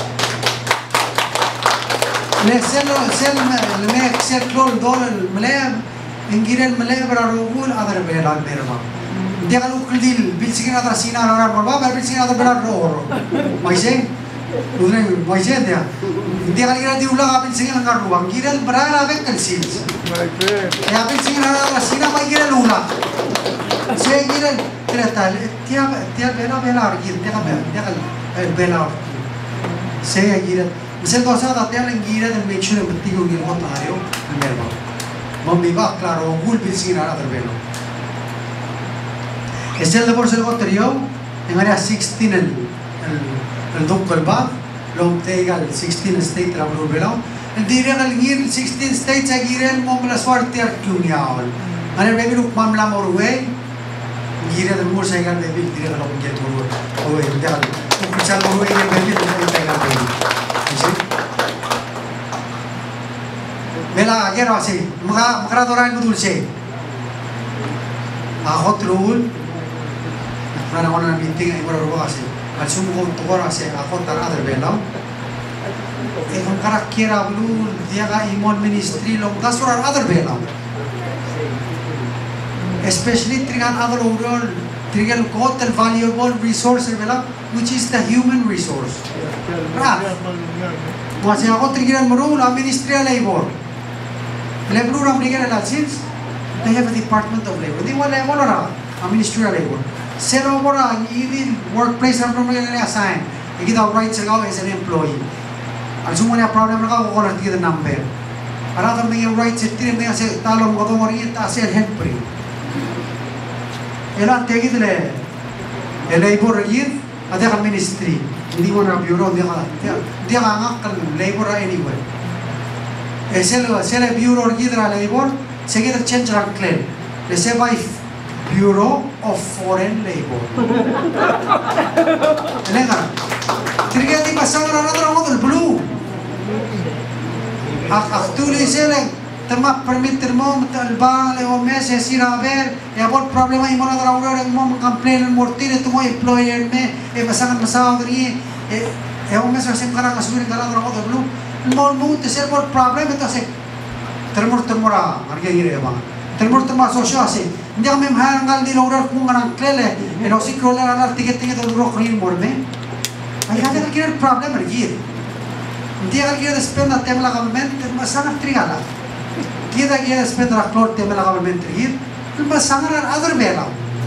Le sel sel le me sel klol dol mele, giren mele berarugul adara Belau berma. Dia kalau kredil bilsingin adara China adara morba, bilsingin adara Belau roor. Maise, udren maise dia. Dia kalau giren diulang bilsingin anggar ruang, giren berada vekal sils. Ya bilsingin adara China mai giren ulang. Saya kira kereta tiap tiap bela bela lagi dia kan dia kan bela saya kira misal kalau saya tak tiap lagi kira dan make sure betul kau kira kau tahu bela mami bak claro gul pilsir ada terbela estel de por ser kau teriau yang ada sixteen el el dok kelbab lom tegal sixteen state terlalu bela el diri kan ngir sixteen state saya kira mau melaswar tiap dunia Mana baby lu mamla morue gira del mur saya kan baby gira kalau punya turun oh iya jangan bisa morue yang baby tu kita kan baby Bela agar masih maka maka orang itu dulce aku terus mana orang meeting ini baru bawa sih asum kau tukar sih aku tanah ada bela Ekon karakter ablu dia ka imon ministry long das orang ada bela especially trigan other overall trigan got the valuable resource bela which is the human resource right masih aku trigan meru la ministry labor labor ram trigan la sins they have a department of labor they want labor ra a ministry labor zero bora even workplace ram trigan assign kita right segala as an employee al sumanya problem ra ko kolar tiga number ara tam dengan right setting dengan se talom ko mori ta se help pri Ela tegi dile, ela labor yid, ada kan ministry, hindi mo na bureau dia kan, dia kan kan labor anyway. Esel esel bureau yid ra labor, seguida change ra claim. Lese by Bureau of Foreign Labor. Elenga, tirga di pasang ra ra ra model blue. Ak actually seleng Terma permitir mo talba le o mes esir a ver e abor problema i mona dra ora mo complain mortir tu mo employer me e pasangan masao dri e e o mes se encara ka subir dra dra o blu mo mo te ser por problem to se termor termora arge gire ba termor terma socio ase ndia mem hangal di ora ku ngana klele e no si krola na ticket ticket do ro khrin morme ai hada que problem arge ndia que despenda tem la government masana trigala Kita kita spend rak klor tema la government hit, cuma sangaran other bela.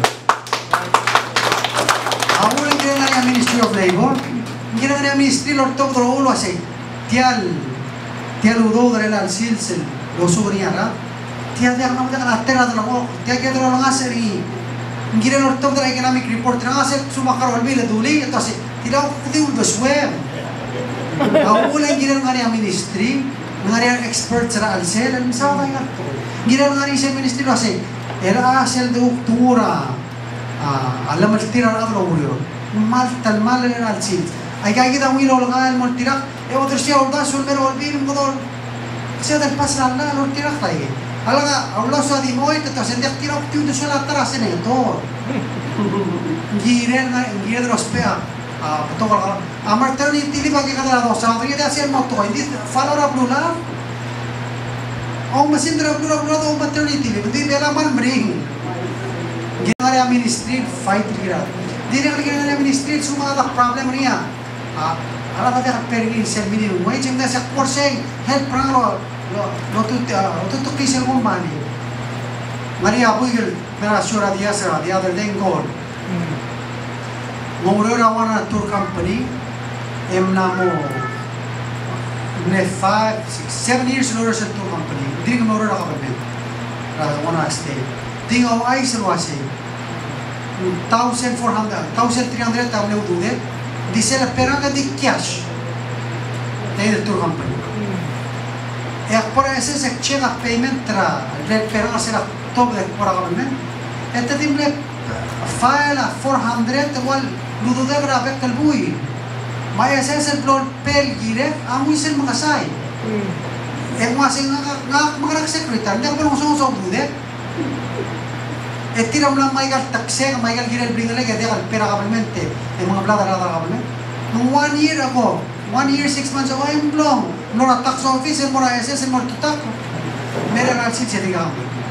Awal kita ngari Ministry of Labor, kita ngari Ministry lor top dro ulo ase, tial tial udo dre la silsel, lo subniara, tial dia nama dia kan atera dro lo, tial kita dro ngasir i, kita lor top dre economic report ngasir sumakar walbil duli, itu ase, tidak kita udah swem. Awal kita ngari Ministry ngari expert sa alsel ang sawa nga to gira ngari sa ministry ase era asel de octura alam altira adro ulio mal tal mal en alsil ay kay kita wilo lang mo tirak e otro siya orda sul pero olbil mo dol siya del pasal na lo tirak tay alaga awla sa di mo ito sa dik tirak tu de sala atrás en eto gira nga gira rospea betul kalau amar terus ini bagi kata dosa, tapi dia asal mau tuh ini follow up dulu lah. Oh mesin terus dulu dulu tuh amar terus ini, jadi bela man bring. Kita ada ministry fight kira, dia lagi ada ministry semua ada problem ni ya. Ah, ala ada pergi sel mini, mau cuma saya kursi help perang lo lo tu tu tu kisah kompani. Mari abu il, mera syura dia sera dia ada dengkol. Ngomong orang tour company, em namo, ne five, six, seven years lalu sa tour company. Diri ngomong orang apa ben, orang wana stay. Ding awal ay sa wasi. thousand four hundred, thousand three hundred tamle udude. Dice la peraga di cash. Nei del tour company. E por ese se chega payment tra le peraga se la top de por government. Etta dimle file four hundred wal ludude grave kalbui. Ma ese se blor pel gire amu sel magasay. E mo asing nga magrak secretary, hindi ko lang usong udude. E tiram lang maigal takseng, maigal gire bringle ke dia pera government e mga blada rada government. Nung one year ago, one year, six months ago, I'm long. Nora tax office, and Mora S S, and Mora Tutak. Mera Nalsit Setigam.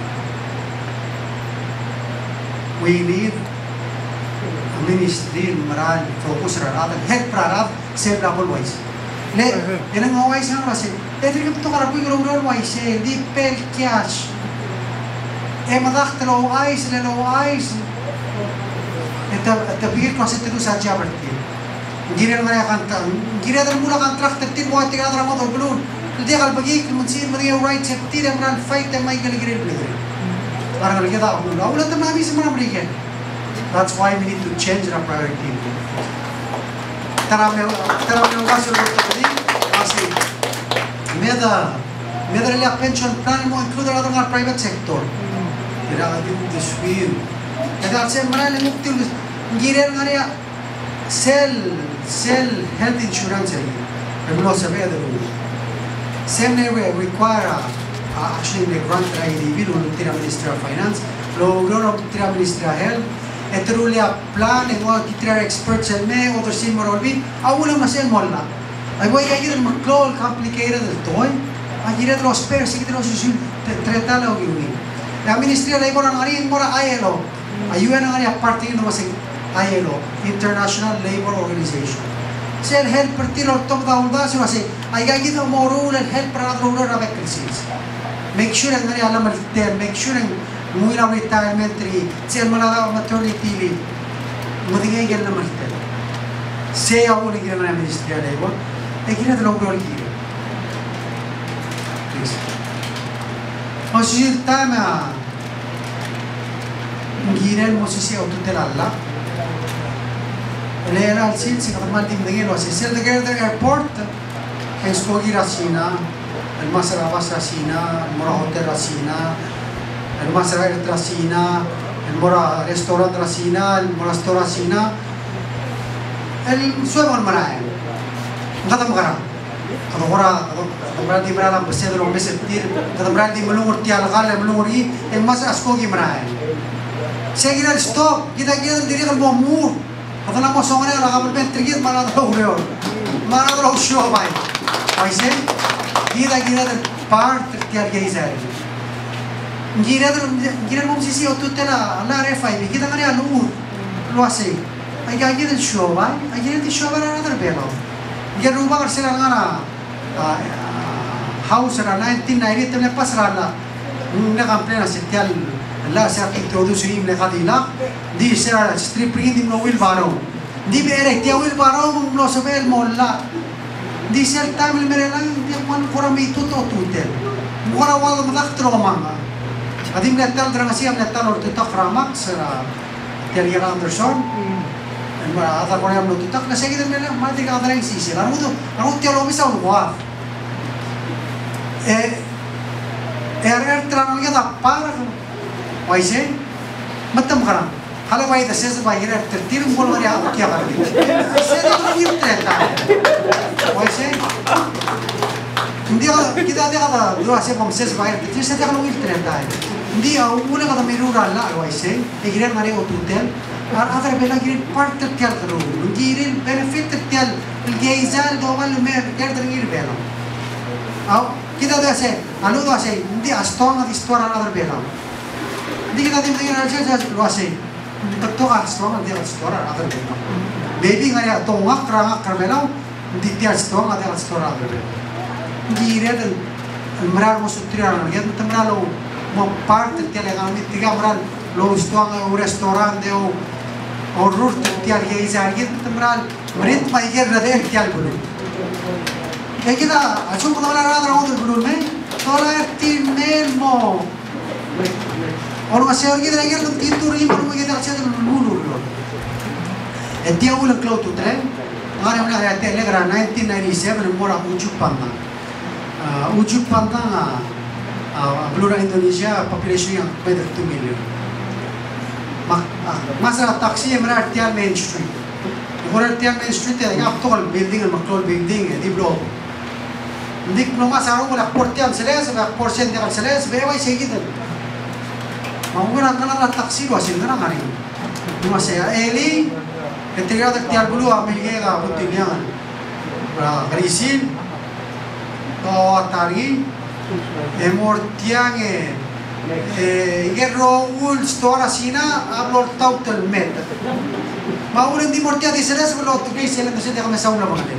We need a ministry, Maral, focus, rather, head Prarab, save double wise. Let in a wise number say, every to Karabu wise, deep pale cash. Emadak, the low eyes, the low eyes. At the big concept to such a Gire na kanta, gire na mula contract thirteen mo ati kadra mo doblun. Hindi kal bagi kumunsin mo yung right set tira mo fight time may gire gire. Parang lagi da ako na. Wala tama bis mo na balikan. That's why we need to change our priority. Tara me tara me waso ko tadi. Kasi meda meda la pension plan mo include ra ng private sector. Tira din diswin. Kada sa manala mo til gire na niya sell sell health insurance here. I'm not aware of the rule. Same way require uh, actually the grant I D B, the Tira Ministry of Finance, the Tira Ministry of Health, and the rule plan and what the Tira experts and me, other similar will be. I will not say more. I will get it more complicated the toy. I get it los pairs, I get it los tretala o gini. The Ministry of Labor and Ari more I L O. A U N area party in the I L O, International Labor Organization. Sel help pertilo top da ulda so say ay gagit mo rule and help para rule ra vacancies. Make sure ngari alam al make sure muy la retirement tree, sel mala maternity leave. Mudigay gel na malter. Say a uli gel na ministry labor. E gina de logro gire. Please. Osil tama ngirel mo si o tutelalla. Lera al sin si kamal tim dengan lo si sel de airport en skogi rasina el masara rasina el mora hotel rasina el masara rasina el mora restaurant rasina el mora restaurant rasina el suego al marae ngata magara kado gora kado berarti beralam bersih dalam mesin tir kado berarti melungur tial kali melungur i el masara skogi marae saya kira stop kita kira diri kan mau Kata nama songnya lah kapan pentrigit mana tahu beliau, mana tahu show baik, Aise, kita kita tu part tertiar gaya saya. Kita tu kita mau sisi otot tela, lah refai, kita kan ya luar, luasnya. Aja kita show baik, aja kita show baik ada terbelok. Kita rumah kerja dengan house era nineteen ninety tu lepas rala, nggak komplain setiap Allah saya introduce ini mereka dilah di sana strip ini mau wheelbarrow di bere dia wheelbarrow mau sebel mola di sel time mereka dia mau kurang itu tuh tutel kurang awal madak trauma adim letal drama siap letal orang tutak ramak sera dia lihat Anderson ada orang yang tutak nasi kita mereka mati kalau ada yang sisi lalu tu lalu dia lo bisa luar eh er terang kita parah Aise, macam mana? Kalau bayi dah ses bayi ni tertiru mula mari aku kaya kali. Saya dah pergi terletak. Aise, dia kita dia kata dua saya pun ses bayi tertiru saya dah pergi terletak. Dia mula kata miru rala aise, ikhlas mari otutel. Ar ada bela kiri part tertial terus. Kiri benefit tertial, gejal doang lu mer kerja tergiri bela. Aw kita dah saya, anu dah saya, dia astong atau istora ada bela. Hindi kita tim tingin aja saja luasnya. Tentu kan setelah nanti ada setelah ada berbeda. Baby nggak ya tongak kerangak kerbelau, di tiap setelah ada setelah ada berbeda. Gila dan meral mau sutrian, lihat nanti meral lo mau part tiap yang kami tiga meral lo setelah nggak restoran deo, order tiap yang izah gitu nanti meral merit maikir ada tiap bulu. Ya kita, asal kita meral ada orang bulu nih, soalnya tim nemo. Orang masih orang kita lagi tu itu rim orang kita asyik tu bulu. E dia ulang klau tu tren. Ngara mana kaya tele kara nineteen ninety-seven mora ujuk panda. Ujuk panda Blura Indonesia population yang better two million. Masalah taksi yang merah tiang Main Street. Orang tiang Main Street ya, yang tol building, maklol building di blok. Dik no masalah orang portian seles, orang porsen tiang seles, berapa sih gitu. Mau orang kenal taksi lu asin kenal hari. Cuma saya Eli, ketika ada tiang bulu ambil gaya butuh niangan. Karisin, oh tari, emor tiang eh. Igero ul stora sina ablor tautel met. Maulen di mortia di seles belot kay selen dese de kami sauna bagale.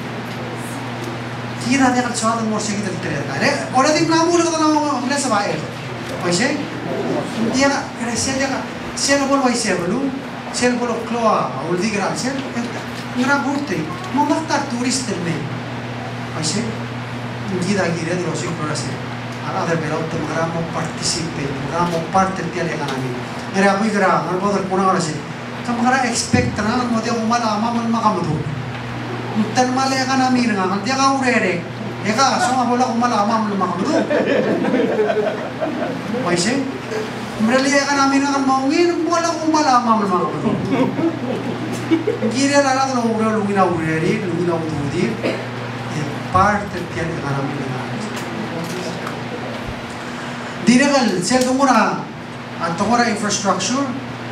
Kira de kal soal mor segi de tere kare. Ora di namul ko na mle sa bae. Oise? Dia kare se de ka se no bol waise belu. Se bol kloa ul di gra se. Ngra burte. Mo maktar turist me. Oise? Gida gire de los explorase. Ada belot programa participate, programa parte tiada economy. Era aku kira, kalau bodoh puna orang sih, kamu kira expect na, mau dia umar ama mana makam tu. Mungkin malah economy dengan, dia kau rere, ya kan, semua bola umar ama mana makam tu. Macam, mereka economy dengan mungkin bola umar ama mana makam tu. Kira lah kalau orang lungina urere, lungina utudir, parte tiada economy dengan. Diragal, sel tungura at tungura infrastructure.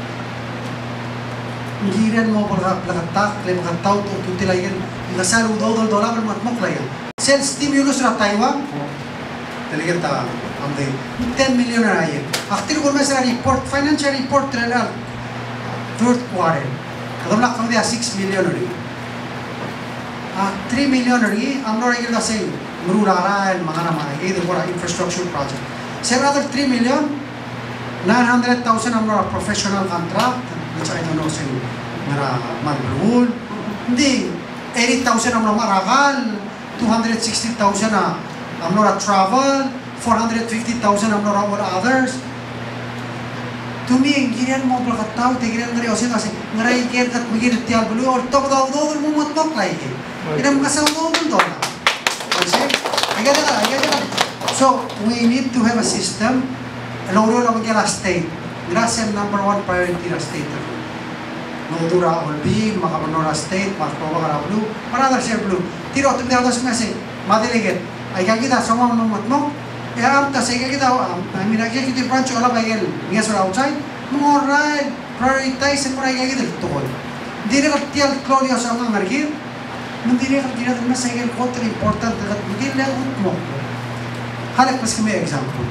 Giran mo pala plakatak, le makataw to tutilayan. Ngasal udaw dol dolar mat moklayan. Sel stimulus ra Taiwan. Talaga ta amde ten million na ayen. Aktir ko mesra report, financial report trailer third quarter. Kadam na kami dia six million ri. Ah three million ri amno ra gila say mururaran mga na mga ito pora infrastructure project. Another three million, nine hundred thousand amra professional contract, which I don't know say nara magrul. Hindi eighty thousand amra marakal, two hundred sixty thousand amra travel, four hundred fifty thousand amra all others. To me, girian mo pala katao, tigirian ngari osin kasi ngaray kaya kat magiging tial bulu or tok daw daw mo matmok lagi. Inam kasaw daw daw na. Kasi, agad ka, agad ka. So, we need to have a system. Loro lang magiging state. Gracias number one priority na state. Nodura or B, makamanora state, makapawa ka na blue, another share blue. Tiro, tumira ko sa kasi, madiligit. Ay kagita, sa mga mamot mo, e amta, sa kagita, I mean, executive branch, wala ba yan, yes or outside, mga right, prioritize, and mga kagita, tukol. Hindi na katiyal, Claudia, sa mga margir, hindi na katiyal, mas sa kagil, kontra important, hindi na mo. Halak mas kami example.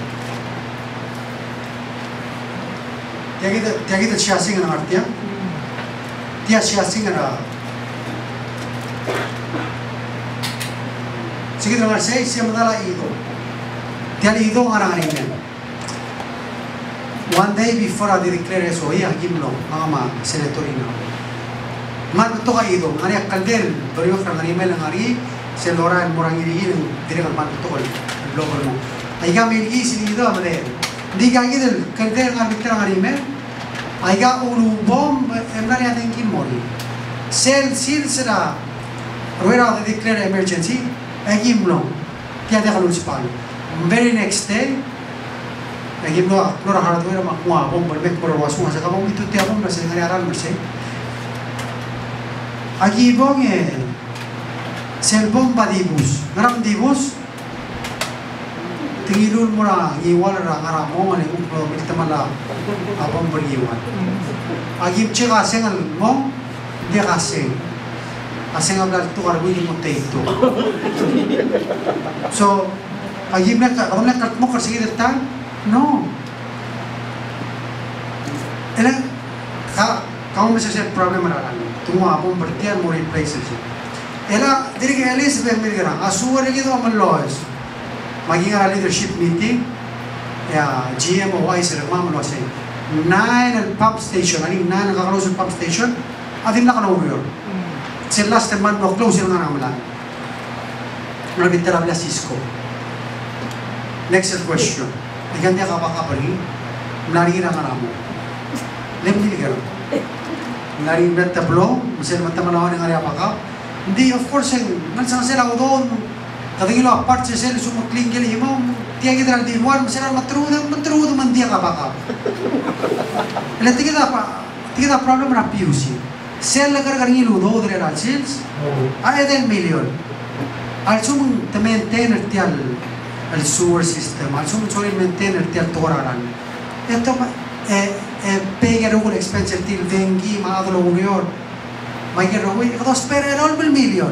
Tiya kita tiya kita siyasing ang artiya. Tiya siyasing ang sige lang say siya madala ito. Tiya ito ang arangan niya. One day before I declare so iya gimlo mga ma senator ina. Mar to ka ito. Ari kaldel bariyo fra email ang ari senora murang iri dire kan man to ko. Global mo. Aiga milgi sini itu apa deh? Di kaki itu kerja dengan bicara hari ini. Aiga ulu bom emang ada yang kimori. Sel sil sera. Ruera de declare emergency. Agi mlo. Tiada kalau cepat. Very next day. Agi mlo. Mlo hardware mak mua bom bermek berwasu. Masa kamu itu tiap bom masih hari aran masih. Agi bom eh. Sel bom badibus. Ngeram dibus. Tingilul mura iwal ra ngara mo ngani umplo kita mala abang beriwan. Agib cega sengal mo dia kaseng. Aseng abla tu karbu ni mo teito. So agib na ka kamna kat mo kasi kita no. Ela ka kamu mesti set problem ra lan. Tumo abang bertian mo replace it. Ela diri ke Alice be mir gara asuwar gitu amal laws. Maging ang leadership meeting, ya G M O Y sila mamalo sa nine ang pump station, aning nine ang kakalose ang pump station, atin na kanover. Sila last time man mo close yung nga naman. Nabitara bila Cisco. Next question. Ikan dia kapag kapag ni, melari na nga namo. Lem nili ka. ngari bet tablo masih teman-teman awak ngari apa kau di of course yang nanti saya laudon kadang-kadang apart saya semua clean geli mau dia kita di luar masih orang matru dan matru tu mandia apa kau lihat kita apa kita problem rapi usi saya lagar kali lu do dari sales ada ten million also to maintain tial al sewer system also to maintain tial toraran itu eh eh pega rogul expense til vengi ma adlo union ma che rogul itu spera all million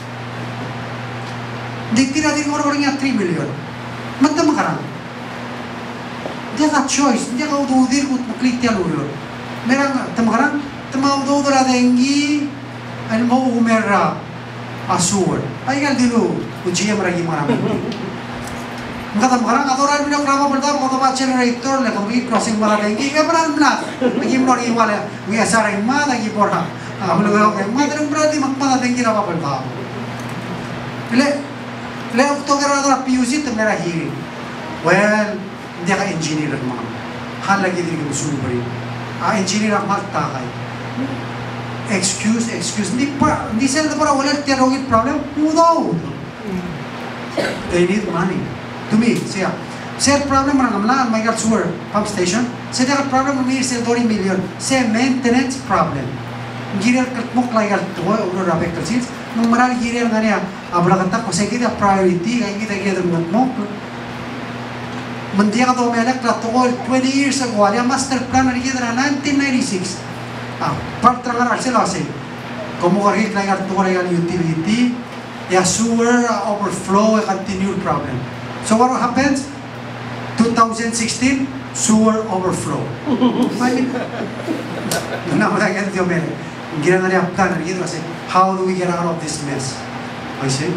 dikira di orang orangnya three million mata makarang dia got choice dia kau do dir kut klik tial union merang tamakarang tamau do dora vengi al mau umera asur ay gal dilo ujiya maragi marami Maka sekarang aturan bilang kenapa bertahu kau tempat generator le kau crossing bala lagi, nggak pernah benar. Lagi belum lagi wala, nggak saring mana lagi porha. Ah, belum lagi mana terus berarti mak mana tinggi apa bertahu. Le, le waktu kerana aturan P U C tu merah hiri. Well, dia kan engineer mah. Hal lagi dia musuh beri. Ah, engineer mak tak kai. Excuse, excuse. Di pa, di sel tu para wala tiada lagi problem. Mudah. They need money. To me, siya. Siya problem orang amlaan may got sewer pump station. Siya got problem may siya twenty million. Siya maintenance problem. Giral katmok lay gal tuwa ulo rabek tersis. Nung marami giral nga niya abla kanta ko siya kita priority kaya kita kita matmok. Mandiya ka to may alak tuwa twenty years ago. Aliya master plan na kita na nineteen ninety-six. Ah, part trangan arsila siya. Kumukarhit lay gal tuwa lay gal utility. Ya sewer overflow a continued problem. So what happens? twenty sixteen, sewer overflow. I mean, now I get the opinion. Gila na niya plan, gitu kasi, how do we get out of this mess? I see.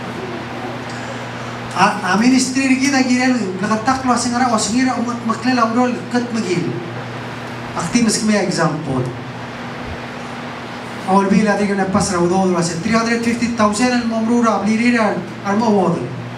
A ministry kita gila, nakataklo kasi nga o singira o maklela urol kat magil. Actimus kami example. Awal bila tayo na pas raw do kasi three hundred fifty thousand ang mamrura bliriran armo wod.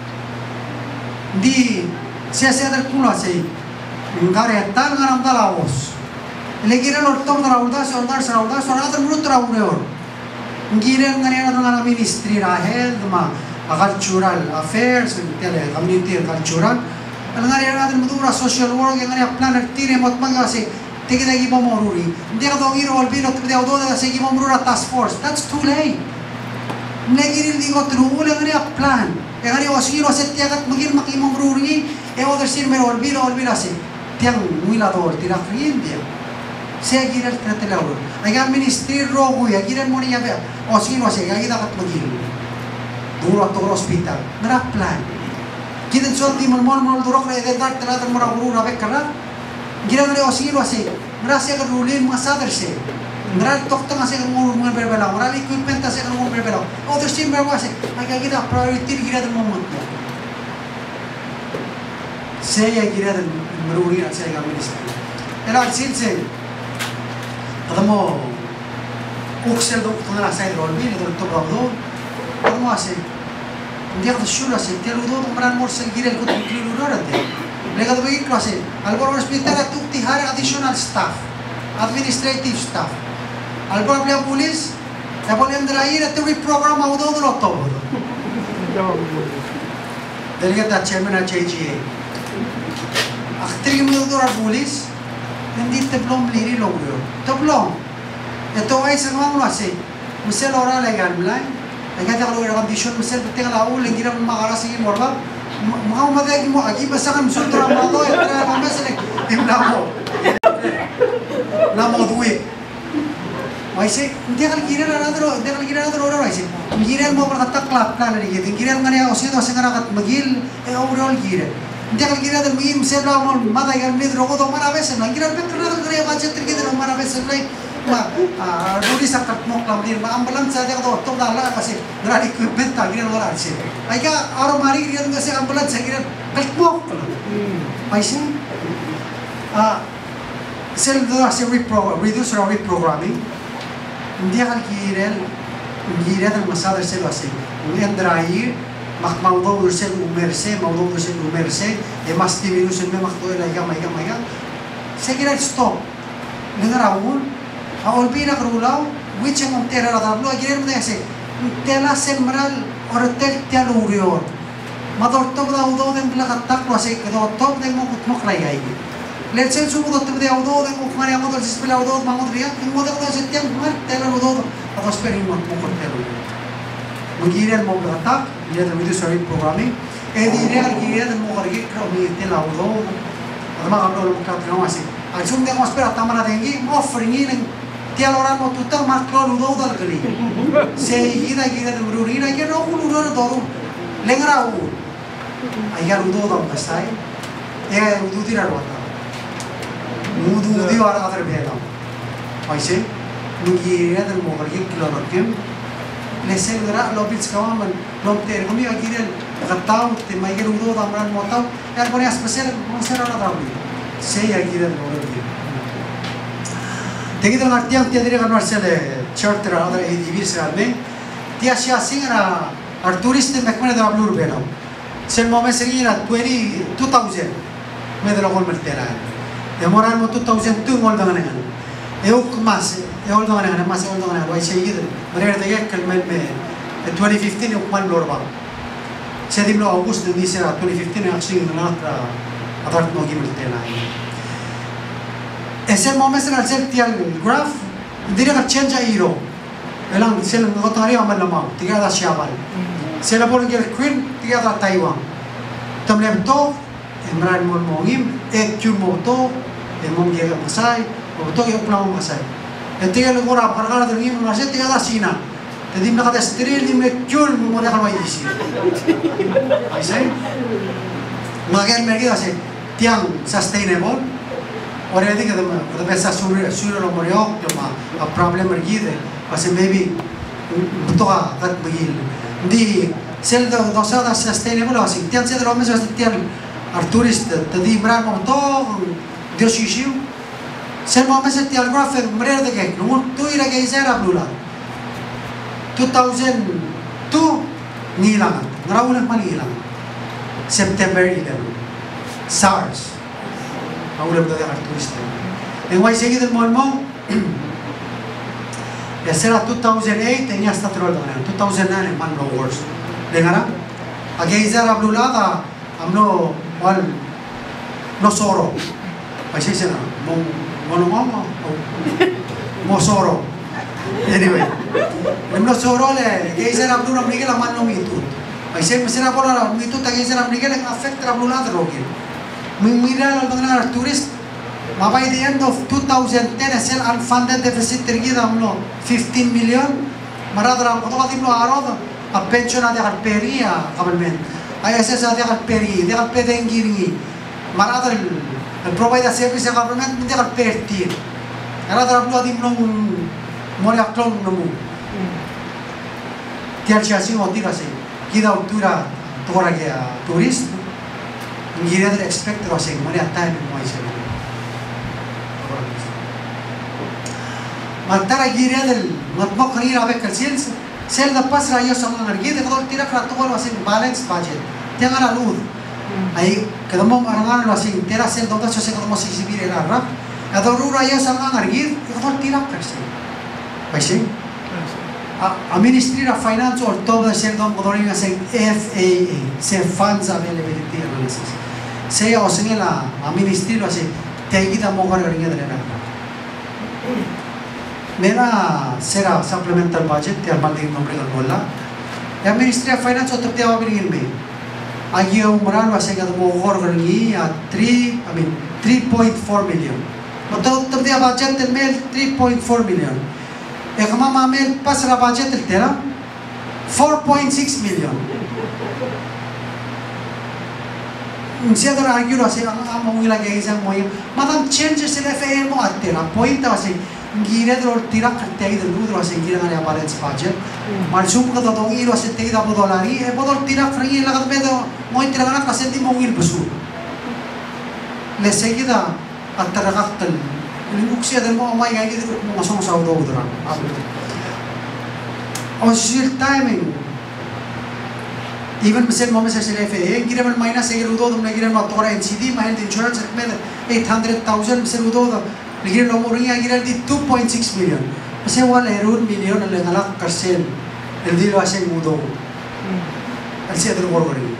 Di siya siya der kuno say ngare tan ngaram talaos legira lor tom raw da so dar raw da so radar murut raw reor ngire ngare na ngara ministry ra health ma cultural affairs tele community cultural ang ngare na din mudura social work ngare planner tire mot magase tege dagi pomoruri ndi ka do ngiro albino tde do da se gi pomorura task force that's too late negiri digo trule ngare plan Yang ada osiro se tiagat magir makimong ruri, e other sin mero olvida olvida se tiang muilador tira frien dia. Se agira el tratelauro. Aga ministry rogo ya gira moni ya osiro se agi dapat magir. Duro to hospital. Nara plan. Kita so di mon mon duro kre de dar tela mora uru na bekara. Gira ngare osiro se. Nara se ka rulin masader se. Nara tokta ngase ka mur mun berbela. Nara equipment ta se ka mur berbela. Other sin berwa se. Aga kita priority gira de moment. Saya gira de meruri at saya ka ministry. Era silse. Adamo uksel do tona sa rol bi do to brado. Adamo ase. Dia ka shura se telo do umran mor se gira ko tikli ro rate. Lega do bi klase. Albor hospital at tihara additional staff. Administrative staff. Albor blia police. Ya boleh andrai at we program au do do to. Delegate chairman at J G A. Aktri mo do ra police. Hindi teblong liri logro. Teblong. Ito ay sa mga mga si. Misal ora legal mulai. Agad ako logro condition misal pati ka lao lagi na makarasi morba. Mga umaday mo agi basta kan sutra mo to entra ka mesle. Timla mo. Na mo duwi. Ay si hindi ka gira na nadro, hindi ka gira na nadro ora si. Gira mo para taklap plan ri gitu. Gira ngani ako sido sa ngarakat magil e overall gira. Hindi ka gira del mim se la mo maday kan midro ko to mara beses na gira pet na gira ba chetri gira mara beses lai ma rudi sakat mo klam dir ma ambulans sa to to dala kasi drali equipment ta gira wala si. Ay ka aro mari gira ngase ambulans sa gira kalmo. Ay si ah sel do sa reduce or reprogramming. Hindi ka gira gira ng masada sel wasi. Uyan drai mak maudo ursen umerse maudo ursen umerse e mas diminution me mak toela iga maiga maiga se gira stop dengar awul Awal bina kerulau, which yang mempera rata belu akhirnya mesti asik. Tela senmeral orang tel tel urior. Mador top dah udah dengan belakang tak luasik, kedua top dengan mau kutmok lagi aja. Let's say subuh top dia udah dengan mau kemana mau terus sebelah udah mau dia, mau udah udah setiap mar tela udah, aku spending mau mau tela. Mungkin mau belakang, dia tu video story programming. Eh dia dia dan mau kerja kalau ni tela udah, ada mah kalau mau kerja masih. Asum dia mau spera taman ada yang ini, offering ini. Tiada orang mau tutar makhluk udah udah kali. Sehingga kita tu beruri, kita nak udah udah tu, lengra u. Ayah udah udah besar, eh udah tidak ada. Udah udah orang ada berbeda. Macam, mungkin ada mau kerja kilo rakyat. Lesen gerak lobby sekarang man, lobby kami akhirnya ketahu, tapi akhirnya udah udah orang mau tahu. Yang punya spesial, masalah ada tahu. Saya akhirnya lobby. Tapi kita ngerti yang tiada kan masalah charter ada individu sekarang. Tiada siasing ada, ada turis yang mereka ada belur benar. Sen mau mesri na twenty two thousand, mereka lakukan mereka. Yang orang mau two thousand two mau dengan dengan. Euk mas, euk dengan dengan mas euk dengan dengan. Wajib sih gitu. Mereka tanya kelmen me twenty fifteen euk man lor bang. Saya di bulan August nanti saya twenty fifteen yang aksi dengan ada ada mau gimana mereka. Esen mau mesri na sel tiang graph, dia kan change airo. Elang sel nggak tahu hari aman lama, tiga ada siapa. Sila pun kira Queen tiga ada Taiwan. Tamlem to, Emran mau mongim, ek cuma mau to, emong dia masai, mau to dia pulang masai. Yang tiga lu orang perkara terima masai tiga ada Cina. Jadi mereka ada steril di mekjul mau mereka kalau isi. Masai, makan mereka sih tiang sustainable. Orang itu kita kita biasa suri suri orang meriok, cuma problem mereka deh. Pasal maybe betul ah kat begil. Di sel do dosa da sustainable asing tiang sel do mesas tiang arturis tadi meran mo to dio shishiu sel mo mesas tiang graph mer de ke no tu ira ke isera blula two thousand two nilang ngrawulan manilang September eleven SARS awulan do arturis en wai seguido mo mo ya será two thousand eight tenía hasta troll dengan two thousand nine man no worse dengar agak izar ablulada amno wal no soro masih sana mo mo mo mo soro anyway amno soro le agak izar ablulada miguel aman no mitu masih masih apa lah mitu agak izar miguel yang affect ablulada rogi mira lo dengan turis by the end of two thousand ten, sel unfunded deficit tergida amno fifteen million. Maradra ko to katimo arod a pension ade kal peria government. I S S ade kal peri, de kal pedengiri. Maradra el provide service government de kal perti. Maradra blo adim long mori aklon nomu. Tiar chasi otira se. Kida altura tora ke tourist. Ngira de expect ro se mori atai mo ise. Mantara gira del matmo kari rabe kerjil sel da pas rayo sama ngergi de kalau tidak ratu kalau asing balance budget jangan lalu ay kedemo arangan lo asing tera sel donda so se como si si bire la rap atau ru rayo sama ngergi kalau tidak kerja baik a ministry of finance or todo sel don podorin asing F A A se funds availability analysis saya osenge la a ministry lo asing tegi da mo kar garinga de la Mera será supplemental budget tiar malding nombre kan bola. Ya Ministry of Finance untuk tiap abin me. Agi umuran wasa kada mo gor gargi ya three I mean three point four million. Untuk tiap budget tel mel three point four million. E kama mamel pas la budget tel tera four point six million. Siya dora argue wasa ang among ilagay isang mo yung madam changes in F A A mo at tera point wasa gira dro tirak kertei del ludro asing gira ngari balance budget marsum ka to iro se te da bodolari e bodol tirak free la ka pedo mo intragana ka senti mo ngil besu le seguida atarakaktal ni uksia del mo mai ga gitu mo masong sa do udra o shil timing even mesel mo mesel se F A A gira mal minus e udo dum gira ma tora N C D ma health insurance med eight hundred thousand mesel udo Ligir lo mo ringi agira di two point six million. Kasi wala erun million ang lengalak karsel. El dilo aseng mudo. Al siya dito ko rin.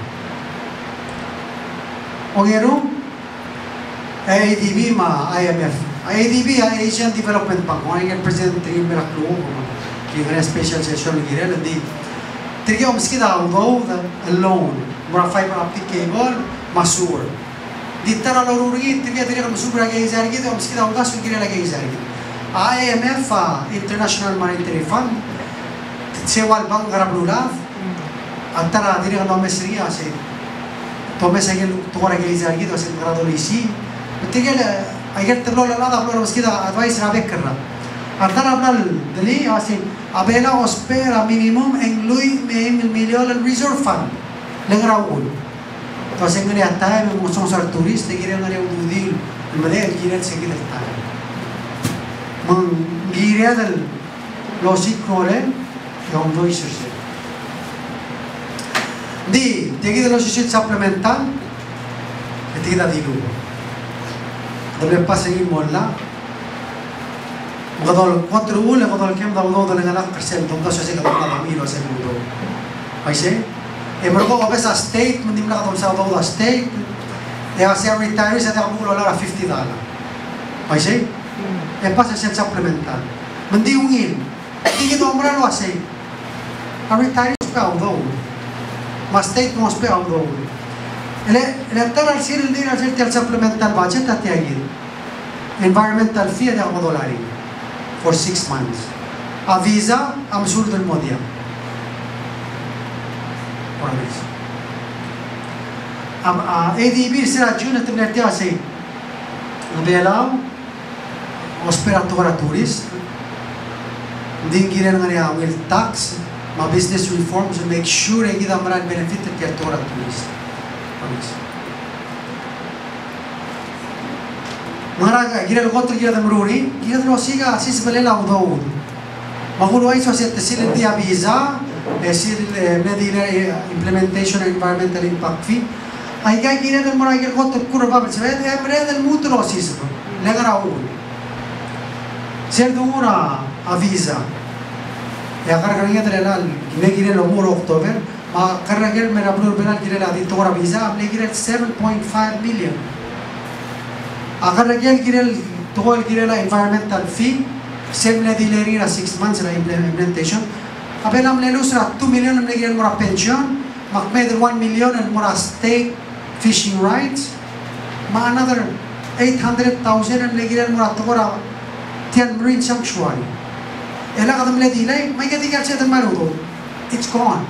O ngero, A D B ma I M F. A D B Asian Development Bank. Kung ang President Tingin Miraklo, kung yung special session ligir, hindi. Tingin ko miski daw daw alone. Mura fiber optic cable, masur. Di tara lo ruri, tingin tingin ko masur lagi izargi, to miski daw das ligir lagi izargi. I M F, International Monetary Fund, sewal bank garabulaf. At tara tingin ko mesri asi. To mesagel to lagi izargi, to sin grado lisi. Tingin agar terlalu lala, aplo miski da advice rabek karna. Antara apnal dali asi abela ospera minimum en lui mil million el reserve fund lengraul. To asing ngani atay mo song sar turist de gire ngani udil male gire seguir atay. Mang gire dal logic kore yon voices. Di tegi de logic supplemental tegi da dilu. Doble pasengin molla Gadol quattro ule gadol kem da udo da lengalak percent dum da sese gadol da milo se udo. Aise? E mergo obesa state mendim la gadol sa udo da state. E ase retire se da mulo la fifty dollar. Aise? E pasa se supplemental. Mendi ungil. Tigi do omra lo ase. A retire pa udo. Ma state mo spe udo. Ele ele tara al sir el dir al sir tel supplemental budget atiagil. Environmental fee da dolari. For six months. A visa, am sur del modia. Por vez. Am A D B sera June ternetia se. Nabela osperatora tourist. Dingiren ngari will tax ma business reforms to make sure egi da mara benefit ke tora tourist. Por vez. Maraga, gira lo contra gira da Mruri, gira lo siga sis belela udo. Maguro ay so set sil di avisa, e sil medina implementation environmental impact fee. Ay ga gira da mora gira contra curva per se e pre del mutro sis. Legara u. Ser dura avisa. E agar garinga trelal, ne gira lo muro October, ma carrager mera blur penal gira la di tora visa, ne gira seven point five million. Agar lagi kirel tool kirel environmental fee, same na dileri na six months na implementation. Abel am lelus na two million am lagi mura pension, makmed one million and mura state fishing rights, ma another eight hundred thousand am lagi mura tokora tian marine sanctuary. Ela kadam le dilay, may katigal siya marudo. It's gone.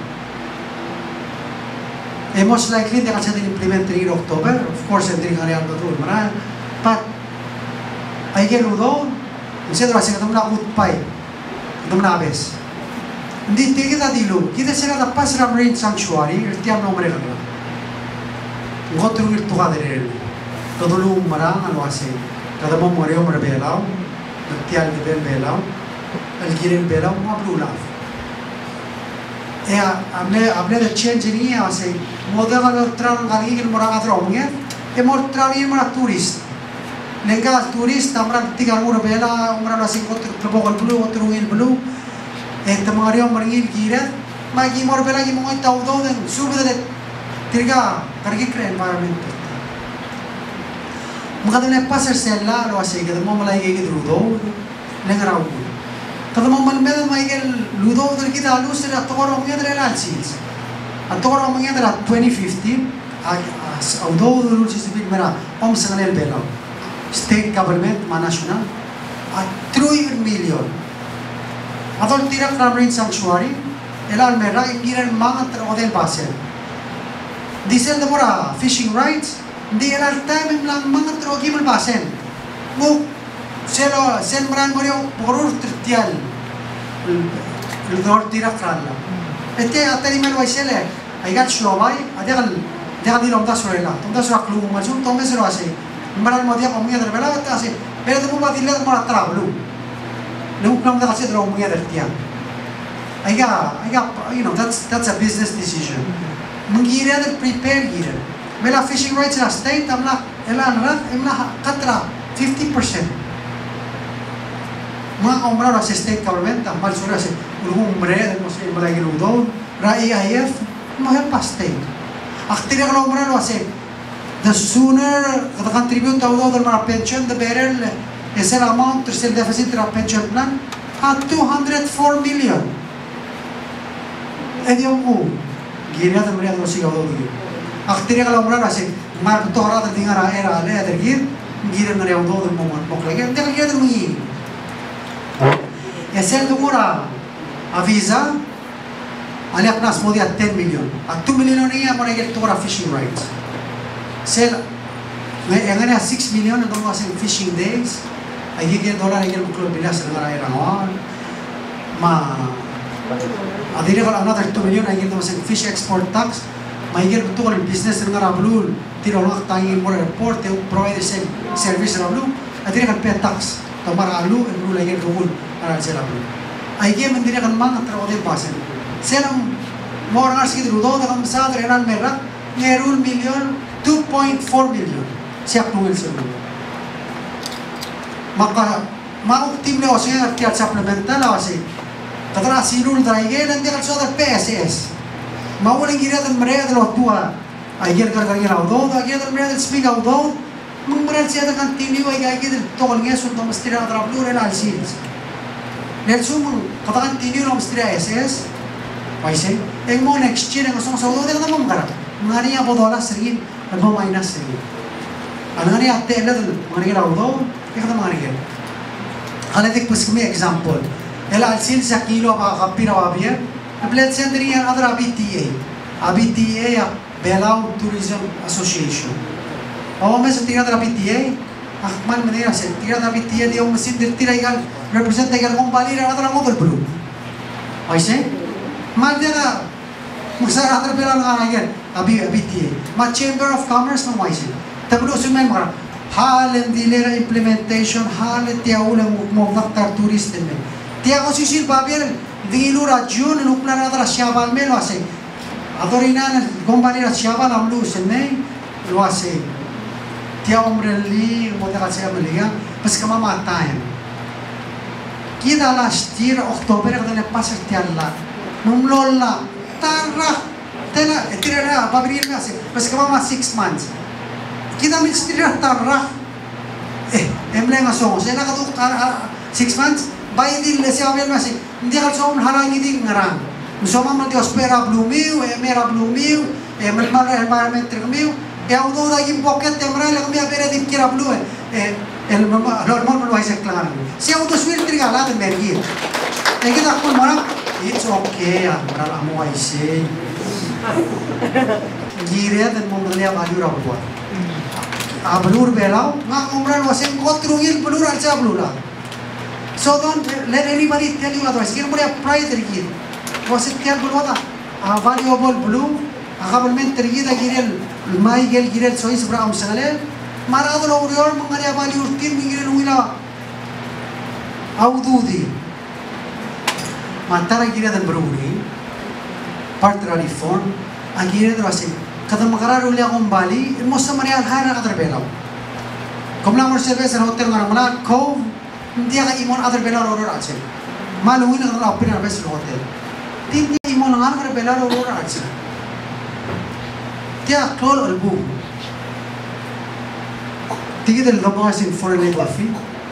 And most likely they can implement in October. Of course, entering Arial Patrol, mara. But I get udo, instead of saying that I'm pay, I'm not bes. Hindi tigit adilo, kita sila da pasra marine sanctuary, tiam nombre kagla. Ngotru gil tuka derel, kadulu marang ano ase, kada mo moreo marbelaw, tial di bel belaw, algirin belaw mo ablulaf. Eh, amle amle the change niya ase, moda ka tran galingin mora atromnger, e mor tranin mora tourist. Lenga turis tamran tiga mura bela umra nasi kotor klubokol bulu kotor ngil bulu eh tamario margil gira magi mor bela gi mongoy tau do den sube de tiga kargi kre environment mukadem ne passer sella lo ase ke mo malai ge drudo lenga rawu kada mo mal med mai ge ludo der ki dalu se la toro mo ngedre la chis a toro mo ngedra twenty fifteen a audo do chis big mera om sanel bela state government, ma national, at three million. Atol tirak na marine sanctuary, elal mera ikiran mga traodel basel. Diesel na mura fishing rights, hindi elal time lang mga traogimol basel. Mo selo sen maran mo yung porur tritial. Lodor tirak na lang. Ete atari man way sele, ay gat showay, adekal dekal dilom da sorela. Tumda sura klub mazun tombe sero ase. Maran mo dia ko mga darbela ta ase. Pero mo ba dilad mo trablo. Lu klam da kasi dro mga dertian. Ay ga, ay ga, you know, that's that's a business decision. Mangira del prepare gira. Mela fishing rights na state amla ela na amla katra fifty percent. mga kaumra sa state government, ang malsura sa ulung umre, mo sa malay giludo, ra E I F, mahal pa state. Aktira ka umra no sa the sooner the contribute to the mga pension, the better is the amount to the deficit of pension plan at two hundred four million. Eh di ako, gira ta meriya do sigaw do. Aktira ka umra no sa mar to ra ta dinga ra era le adergir, gira na rew do mo mo lagi, hindi ka gira mo yi. Ese dumura a visa ali apna smodi at ten million. At two million niya mo na get to fishing rights. Sel ngayon nga six million na doon kasi fishing days. Ay higit dollar ay yung club bilas na maray rangon. Ma adire ka another two million ay yung sa fish export tax. May higit to ang business na rablul. Tiro lang tayong mo report yung provide service rablul. Adire ka pay tax. Tamaralu and rule ay yung rule para sa rablul. Ay higit man dire kan man at trabaho din pasen. Selang more nga sige rudo da kam sa renan merak ngerul million two point four million siap nungil sa rule. Maka mauktim na kasi at kaya supplemental kasi katara sinul draige dan dia kalso da P S S mauling gira dan mereka dalo tua ayer kar gira audo ayer dan mereka speak audo mung mereka siya da continue ay gaya tokol nga sun to mastira tra blue rel alsis nelsum kata continue no mastira S S paise eng mo next year ang song sa audo da mo ngara ngari ya bodola sirgin ano minus sirgin anari atte elad ngari audo kaya mga rin. Haladik po sa example. Ela alsin sa kilo kakapira wabiya. Ablet sendiri yan adra A B T A. A B T A ya Belao Tourism Association. Awa may sa tingnan A B T A. Akman manira sa tingnan A B T A di yung masindir tira ikan represent ikan kong balira adra mo bro. Ay siya? Mal dia na magsara adra pera lang anayan. A B T A. Ma Chamber of Commerce ng Waisi. Tablo sumay mga halen dilera implementation halen tiya ulang mukmok tar turist din tiya ko sisil babel dilura jun lukla na tra syabal melo ase adorina gombani na syabal amlu sene lo ase tiya umreli mo ta kasi amliga pas kama matayan kita last year October kada na pasar tiya la nung lola tara tena tira na babiril na ase pas kama six months kita mistira tarra eh emle nga so sa na katuk six months bay din le siya abel masi hindi ka so harangi din ngarang so mama di ospera blumiu e mera blumiu e mal environment tremiu e audo da im pocket temra la kami abere din kira blu e el mama normal no hay se claro si auto swir trigala de mergir e kita kun mara it's okay amra amo ay say gira dan mo mali value ra buat a blur belao nga umran wasem kotrungil blur alsa blura so don't let anybody tell you otherwise kira mo ya pride rigid wasit kya blura a valuable blue a government rigid a girel mai gel girel sois bra am sagale marado lo urior mo ngari value tin girel wila aududi matara girel dan bruni part reform a girel wasem kada makarar uli akong bali, mo sa Marial Hara other belaw. Kung lang mo service sa hotel nga naman, ko hindi ka imon other belaw order atse. Maluwin na ka apin na best hotel. Hindi imon nga other belaw order atse. Tiya call albu. Tigi del lobo sin foreign labor fee.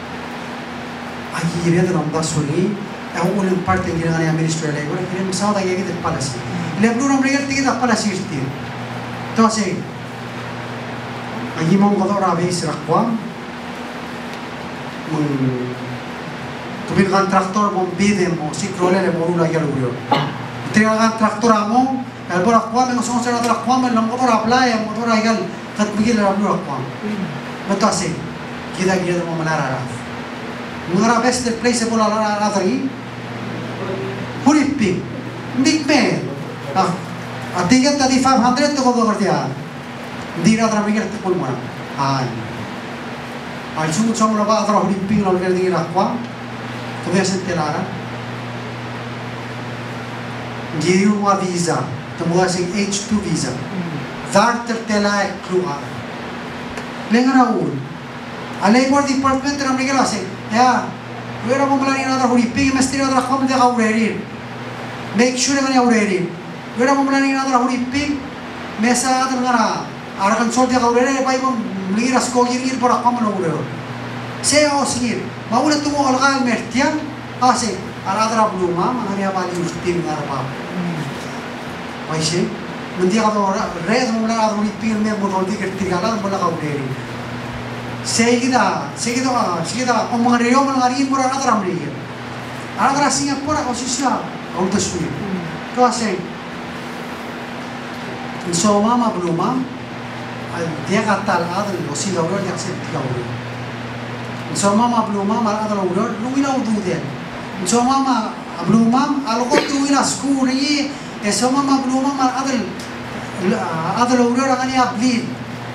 Agi iriya ng basuri. Ako ulang part ng ginagawa niya Ministry of Labor. Kaya masawa tayo yung policy. Lebro ng regal tigi na policy still. Ito kasi, ang himong ko ito rabi si Rakwa, kung kontraktor mong bide mo, si Krole le mo rula yaluryo. Ito yung kontraktor mo, kaya po Rakwa, may gusto sa Rakwa, may lang motor apply, ang motor ayal, katbigil na rablo Rakwa. Ito kasi, kita-kita mo manararaf. Mga rabes del place po lalatari, huripin, hindi me, ah, at tigat tadi five hundred to ko kerja. Hindi na tramigil at pun mo na. Ay. Ay sumut sa mga ba atro hiping na lugar din rakwa. Kaya sa telara. Giyu wa visa. Tumuha sing H two visa. Darter tela kluha. Lenga raul. A labor department tramigil ase. Ya. Wera mo malani na huri ping mesti na kom de gaureri. Make sure nga gaureri. Wera mo malani na huri ping mesa at ngara arakan sort de gaureri pai mo liras ko gir por kom no urero. Se o sigir. Maula tumo algal mertian ase aradra bluma mangari abali ustin ngara pa. Paise mendia ka red mo na huri ping me mo doldi kertigala mo la gaureri. Seguida, seguida, seguida, o mangario mangarin por aradra mri. Aradra Singapura o sisya o to sui. To ase. So mama bluma al dia katal adal o si lauro dia se tiauro. So mama bluma mar adal lauro luina udu dia. So mama bluma al ko tuina skuri e so mama bluma mar adal adal lauro ragani abli.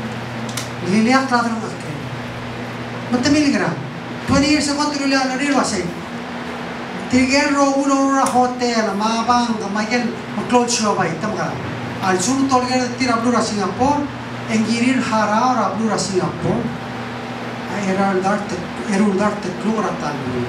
Liliak tradra Matamili ka na. twenty years ago, tuloy lang na rin wasay. Tigel ro ulo ra hotel, mabang, kamayan, mag-clothes show ba, itam ka. Al sunod tol ka tira blura Singapore, engineer hara ra blura Singapore, ay erul darte, erul darte klura talo.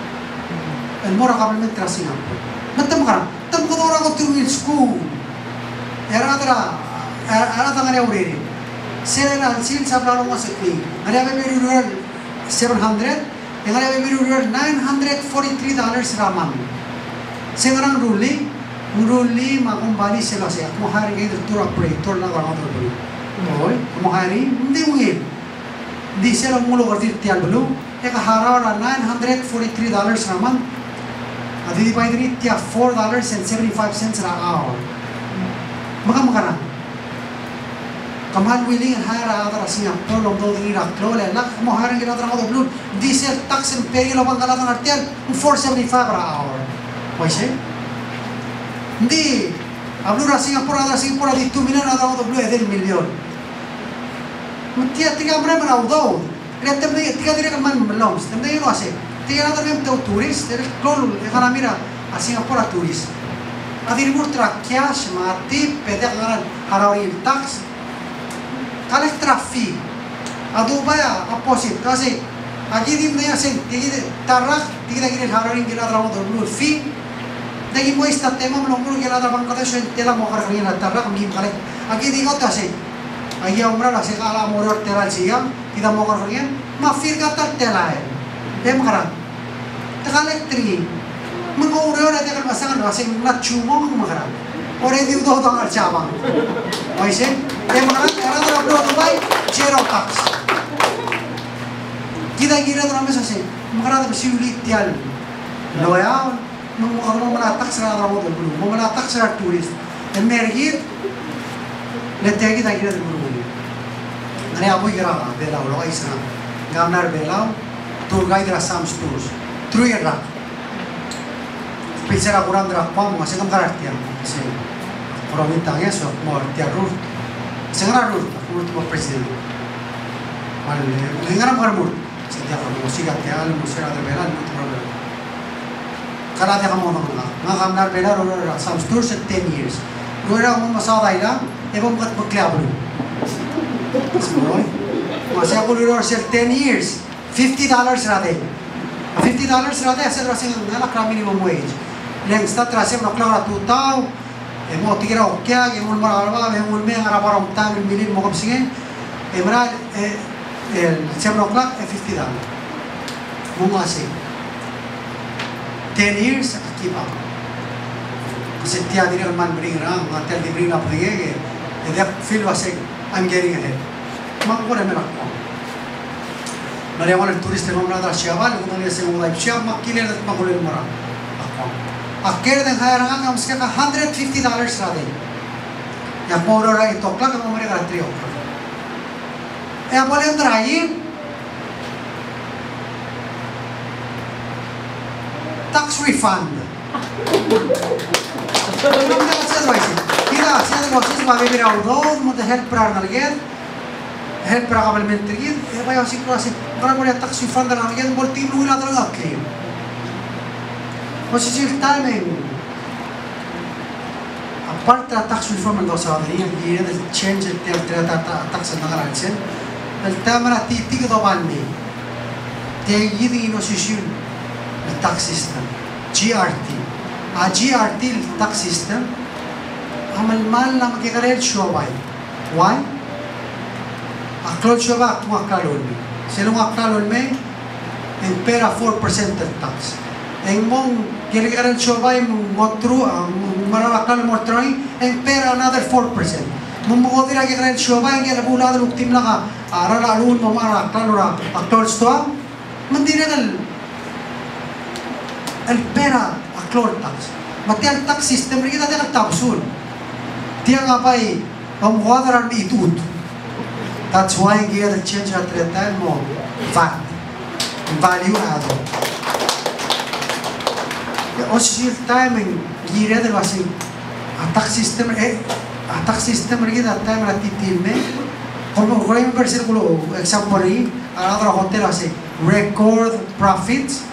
El mora kabelment ra Singapore. Matam ka na. Tam ko ora ko tuloy school. Era tra, era tra nga uri. Sila sil sa plano mo sa kling. Ano ba meron seven hundred, yang ada biru nine hundred forty-three dollars ramam. Sekarang ruli, ruli makum bali selesai. Aku hari ini tur operator lah orang tu dulu. Oh, aku hari ini mungkin di sela mulu kerja tiang dulu. Eka harga nine hundred forty-three dollars ramam. Adi di pagi ini tiap four dollars and seventy-five cents per hour. Maka makana. Kamal willing hara adara Singapore lom do diri raklo le lak mo haring gira adara do blue diesel tax and pay lo bang kalatan artian four seventy-five per hour. Paise? Hindi ablu ra Singapore adara Singapore di two million adara do blue eden million. Matia tiga mre mana udo. Re temne tiga dire kaman meloms. Temne yo ase. Tiga adara mem teu turist, er klol e kana mira a Singapore turist. Adir murtra cash mati pede ngaran harawil tax Kalektra fee, adu baya opposite. Kasi agi dim na yasin, tigi tarak, tigi na gini hararing gila drama do blue fee. Nagi mo ista tema melongkul gila drama kata so tela mo karang gila tarak mim kalek. Agi di kau kasi, agi umrah lah sekala moror tela siang, kita mo karang gila, mafir kata tela eh. Dem karang, tekalektri, mengureo na tekan pasangan wasing na cumong kumakarang. Orang di udah udah cabang, oise, yang mana karena terlalu Dubai zero tax. Kita kira terlalu mesase, makanya terlalu sulit tial. Loyal, mau mau melatak serah orang itu dulu, mau melatak serah turis. Dan mergit, letih kita kira terlalu dulu. Ani aku kira belau, lo isna, gambar belau, tour guide rasam tours, true ya. Pinsera kurang drag pam, masih kam karakter. Kasi orang bintangnya so mau tiar rur, sengaja rur, rur tu presiden. Mal, lengan apa rur? Setiap orang musik tiar, musik ada belan, itu problem. Kalau dia kamu orang nak, nak kamar belan rur, some tours at ten years. Rur orang mau masuk daerah, ebo buat berkelab rur. Semua, masih aku rur set ten years, fifty dollars rade. fifty dollars rade, asal rasanya ngalak minimum wage. Yang start rasanya nak keluar tu tahu, emo tiga orang kaya, emo mula alba, emo mula yang arah orang tahu milih mau kapsingen, emra el seven o'clock e fifty dollars. Mau masih ten years akibat. Kasi tiada diri man bring rang, ngatel di bring apa lagi, dia feel wasik, I'm getting ahead. Mak boleh merak. Nari awal turis tengok nada siapa, kemudian dia semua lagi siapa mak kini ada mak boleh merak. Akhirnya dengan hanya orang yang mesti one hundred fifty dollars rade. Yang mau orang itu kelak kamu mereka trio. Yang boleh terakhir tax refund. Belum dapat sesuai sih. Kita saya proses sebagai birawat, mau help peran lagi, help peran kabel menteri. Ya bayar sih proses. Kalau boleh tax refund dan lagi, boleh tim lu ilah terus claim. Posisi timing. Apart dari tax reform yang dosa ini, dia ada change tiap tiap tax yang negara ini. Dan kita merati tiga tahun ni, tiga ini inovasi. tax system. G R T. A G R T tax system. Amal mal na magkakareal showay. Why? Aklol showa kung akalol me. Silong akalol me, ang pera four percent tax. Ang mong kikareal showay mong motru, malalakal mo troy, ang pera another four percent. Mong mga tira kikareal showay, ang kikabula ng uktim lang ka, arala alun mo mara aklol ra, aklol stoa, mandinagal ang pera aklol tax. Mati ang tax system, rin kita din nagtapsul. Tiyan nga pa'y, ang wadaran mi itut. That's why kita change at retan mo, V A T, value added. O siya timing, gira din kasi, ang tax system, eh, ang tax system rin kita, time na titim me, kung yung version ko, example rin, ang other hotel kasi, record profits,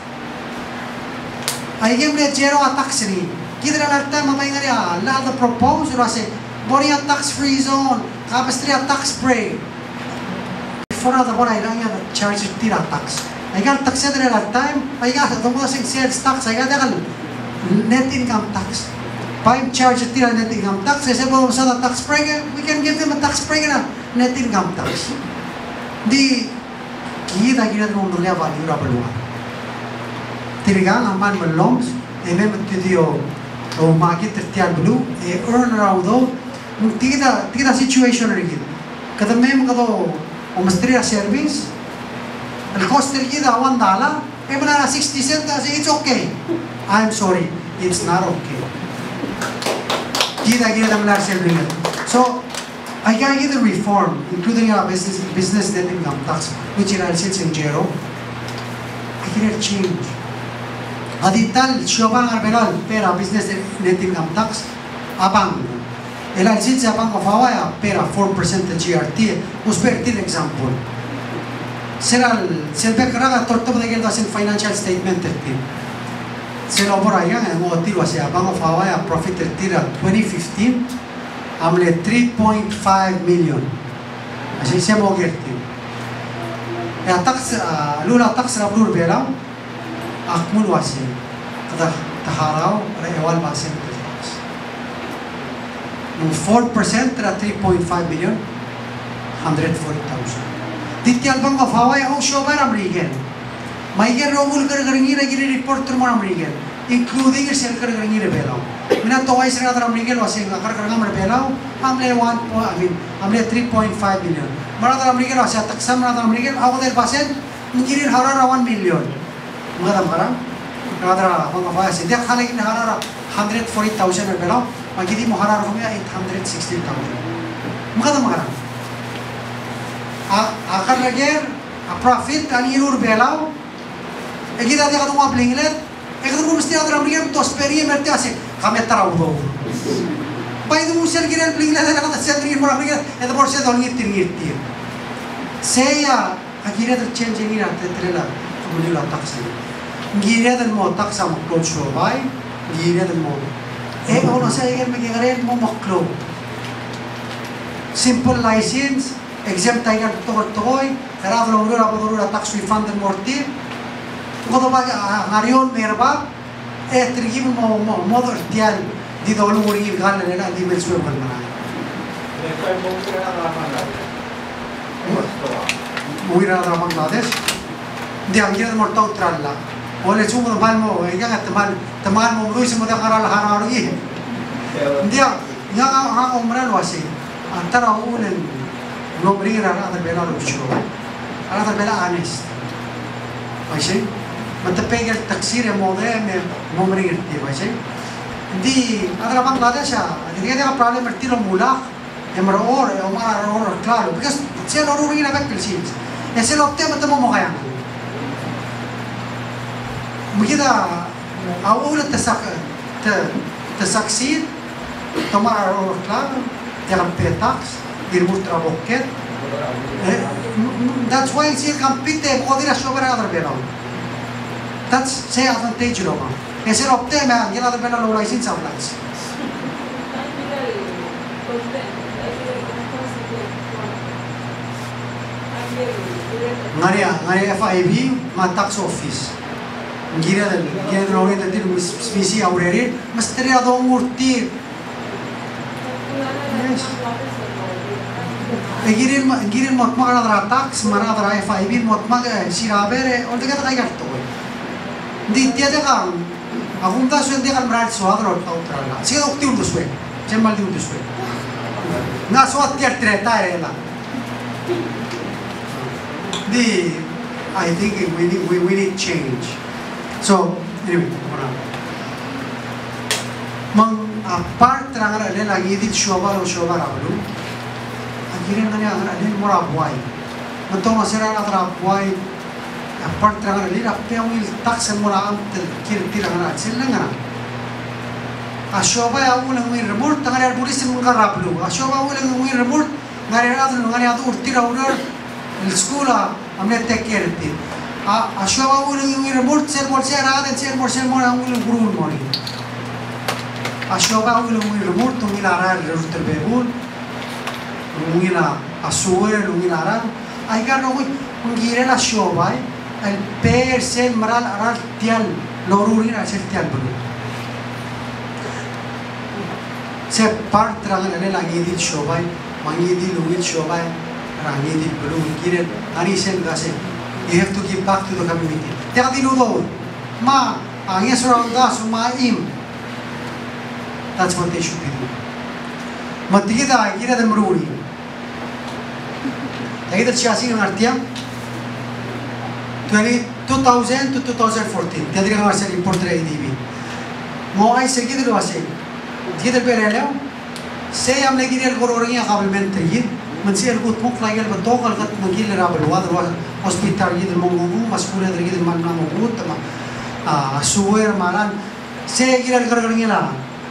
ay game na zero ang tax rin. Kita na lang tayo, mamay nga rin, lahat na propose, kasi, bori ang tax-free zone, kapas rin ang tax break. Before na tapos, ay lang yan, charge tira tax. Ay nga, tax yan rin lang time, ay nga, itong mga sales tax, ay nga, net income tax. Five charge tira net income tax, kasi po sa tax break, we can give them a tax break na net income tax. Di, kita kita nung dunia value na baluan. Tirigang ang man malongs, e may matitiyo o makit tertial blue, e earn around do, tigita, tigita situation rin kita. Kada may mga to, o mastria service, ang cost rin kita, one dollar, e mana na sixty cents, kasi it's okay. I'm sorry, it's not okay. Kita kita naman na service. So, I can get a reform, including our business, business net income tax, which in our sits in zero. I can change. Adital, siobang arberal, pera business net income tax, abang. Ilan sits abang of Hawaii, pera four percent G R T. Uspertil example. Seral, selbek raga torto ba dagel dasin financial statement tertin. Sera obora yang ang otil wasi abang of Hawaii profit tertira twenty fifteen. Amle three point five million. Así se mogerti. Ya tax lula tax ra blur bela akmul wasi. Kada taharaw ra ewal basen tax. four percent ra three point five million one hundred forty thousand. Ditial bang of Hawaii ang shobar amrigen. Maiger rogul kar karingira giri reporter mo amrigen. Including el sel kar karingira bela. Mina to ay sira tra amrigen wasi kar kar ngamar bela. Amle one I mean amle three point five million. Mara tra amrigen wasi taksam na tra amrigen ako del basen ngirin harara one million. Mga damara. Kadra mga fasi dia khalig na harara one hundred forty thousand bela. Magidi mo harara ko eight hundred sixty thousand. Mga damara. Akar lager a profit ani irur bela. Egida dia kadung ablinglet. Egida mo mesti adra amrigen to sperie merte ase kame taraudo. Pai do musel giral blinglet na kada sel rir mora amrigen eta por se dolngit tingirtir. Seya agira der change ngira tetrela kumulila taxi. Gira der mo taxa mo coach bai, gira der mo. E ono sa iger megigaren mo maklo. Simple license, exempt tiger to toy, eravlo urura bodura tax refund morti. Kodo ba ngarion merba e trigim mo mo modor tial di dolu uri galan na di belsu mal mana. Muira na Bangladesh. Di ang gira mo tao tralla. Ole sumo mal mo e nga tamal tamal mo luis mo da karal hanaru i. Di ang nga nga umran wasi. Antara ulen no brira na da bela ro show. Ana da bela honest. Masih matapegel taksir mo de me mo brira ti masih. Di adra Bangladesh a di nga problem tiro mulak. Emro or o mara or claro because se lo ruri na bekkel sins. Ese lo tema tamo mo kaya. Mugida awula tasak ta tasaksid tomar or claro ya petax dirmut traboket. That's why si compete podira sobra adra bela. That's say advantage lo ma. Ese lo tema ya adra bela lo license ablats. Ngari ngari F I B ma tax office gira del gira del oriente del specie aureri mas teri ado murti girin girin mot magana dra tax mana dra F I B mot mag sirabere olde kata kai gatto di tiada kan agum da suel dia kan berat suadro autrala sih okti undu suel cemal di undu suel na suat tiar treta ela di I think we need we, we need change. So anyway, mang apart terang ada lagi di shoba lo shoba rabu. Akhirnya nanya ada murah buai. Mentong masyarakat ada buai. Apart terang ada apa yang wil tax murah am kira kira ada sila ngana. Ashoba ya ulang wil remur tengah ada buris mungkar rabu. Ashoba ulang wil remur ngari ada ngari ada urti rawur sekolah. हमने take care थी आ अशोका उन्हें उन्हें रिमोट से मोर से रहा है से मोर से मोर हम उन्हें ग्रून मोरी अशोका उन्हें उन्हें रिमोट तो मिला रहा है रिमोट बेबूल उन्हें ना अशोका उन्हें ना रहा आई का रोग उन्हें ना Ashoka el per se maral aral tial loruri na se tial bulu se part trangan ne lagi di shobai mangi di lungi shobai rangi di bulu giren ani sen gase you have to give back to the community ya di nudo ma angin surang da suma im that's what they should be doing mati da gira da mururi lagi da chiasi ng artiam two thousand to twenty fourteen dia diga ngasih report dari I D B mau ai segi dulu asing dia terpereleu saya am lagi dia orang-orangnya kabelmen terjin mensiar gut muk lagi al betok al kat mungkin rabel wad hospital gitu monggu masuknya dari gitu mana monggu tema ah suwer malan saya kira orang-orangnya lah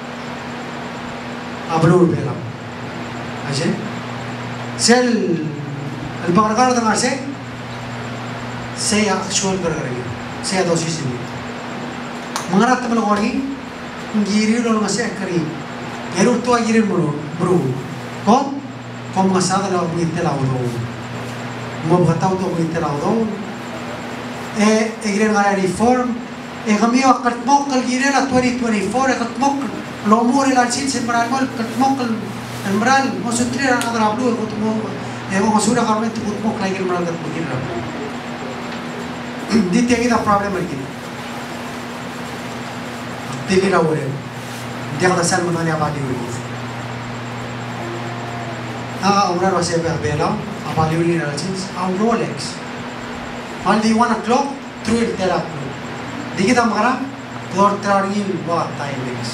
abelur belam aja sel al bagar dengar saya saya actual gara-gara saya dosis ini mengarat teman orang ngiri orang ngasih kari erur tua ngiri bro bro kok kok ngasah ada orang itu lah orang mau bertahu tu orang itu lah orang eh ngiri ngara reform eh kami akat mok kal ngiri lah twenty twenty-four akat mok lomor ilalsin semeral mal akat mok semeral maksud dia orang ada ablu ikut mok eh mau sudah kalau itu ikut mok lagi semeral kat mungkin lah di tiada problem lagi. Tiada orang. Dia kata saya menanya apa dia ini. Ah, orang masih berbela. Apa dia ini ada jenis? Ah, Rolex. Mal di one o'clock, through it terak. Di kita makan, keluar teringin buat timings.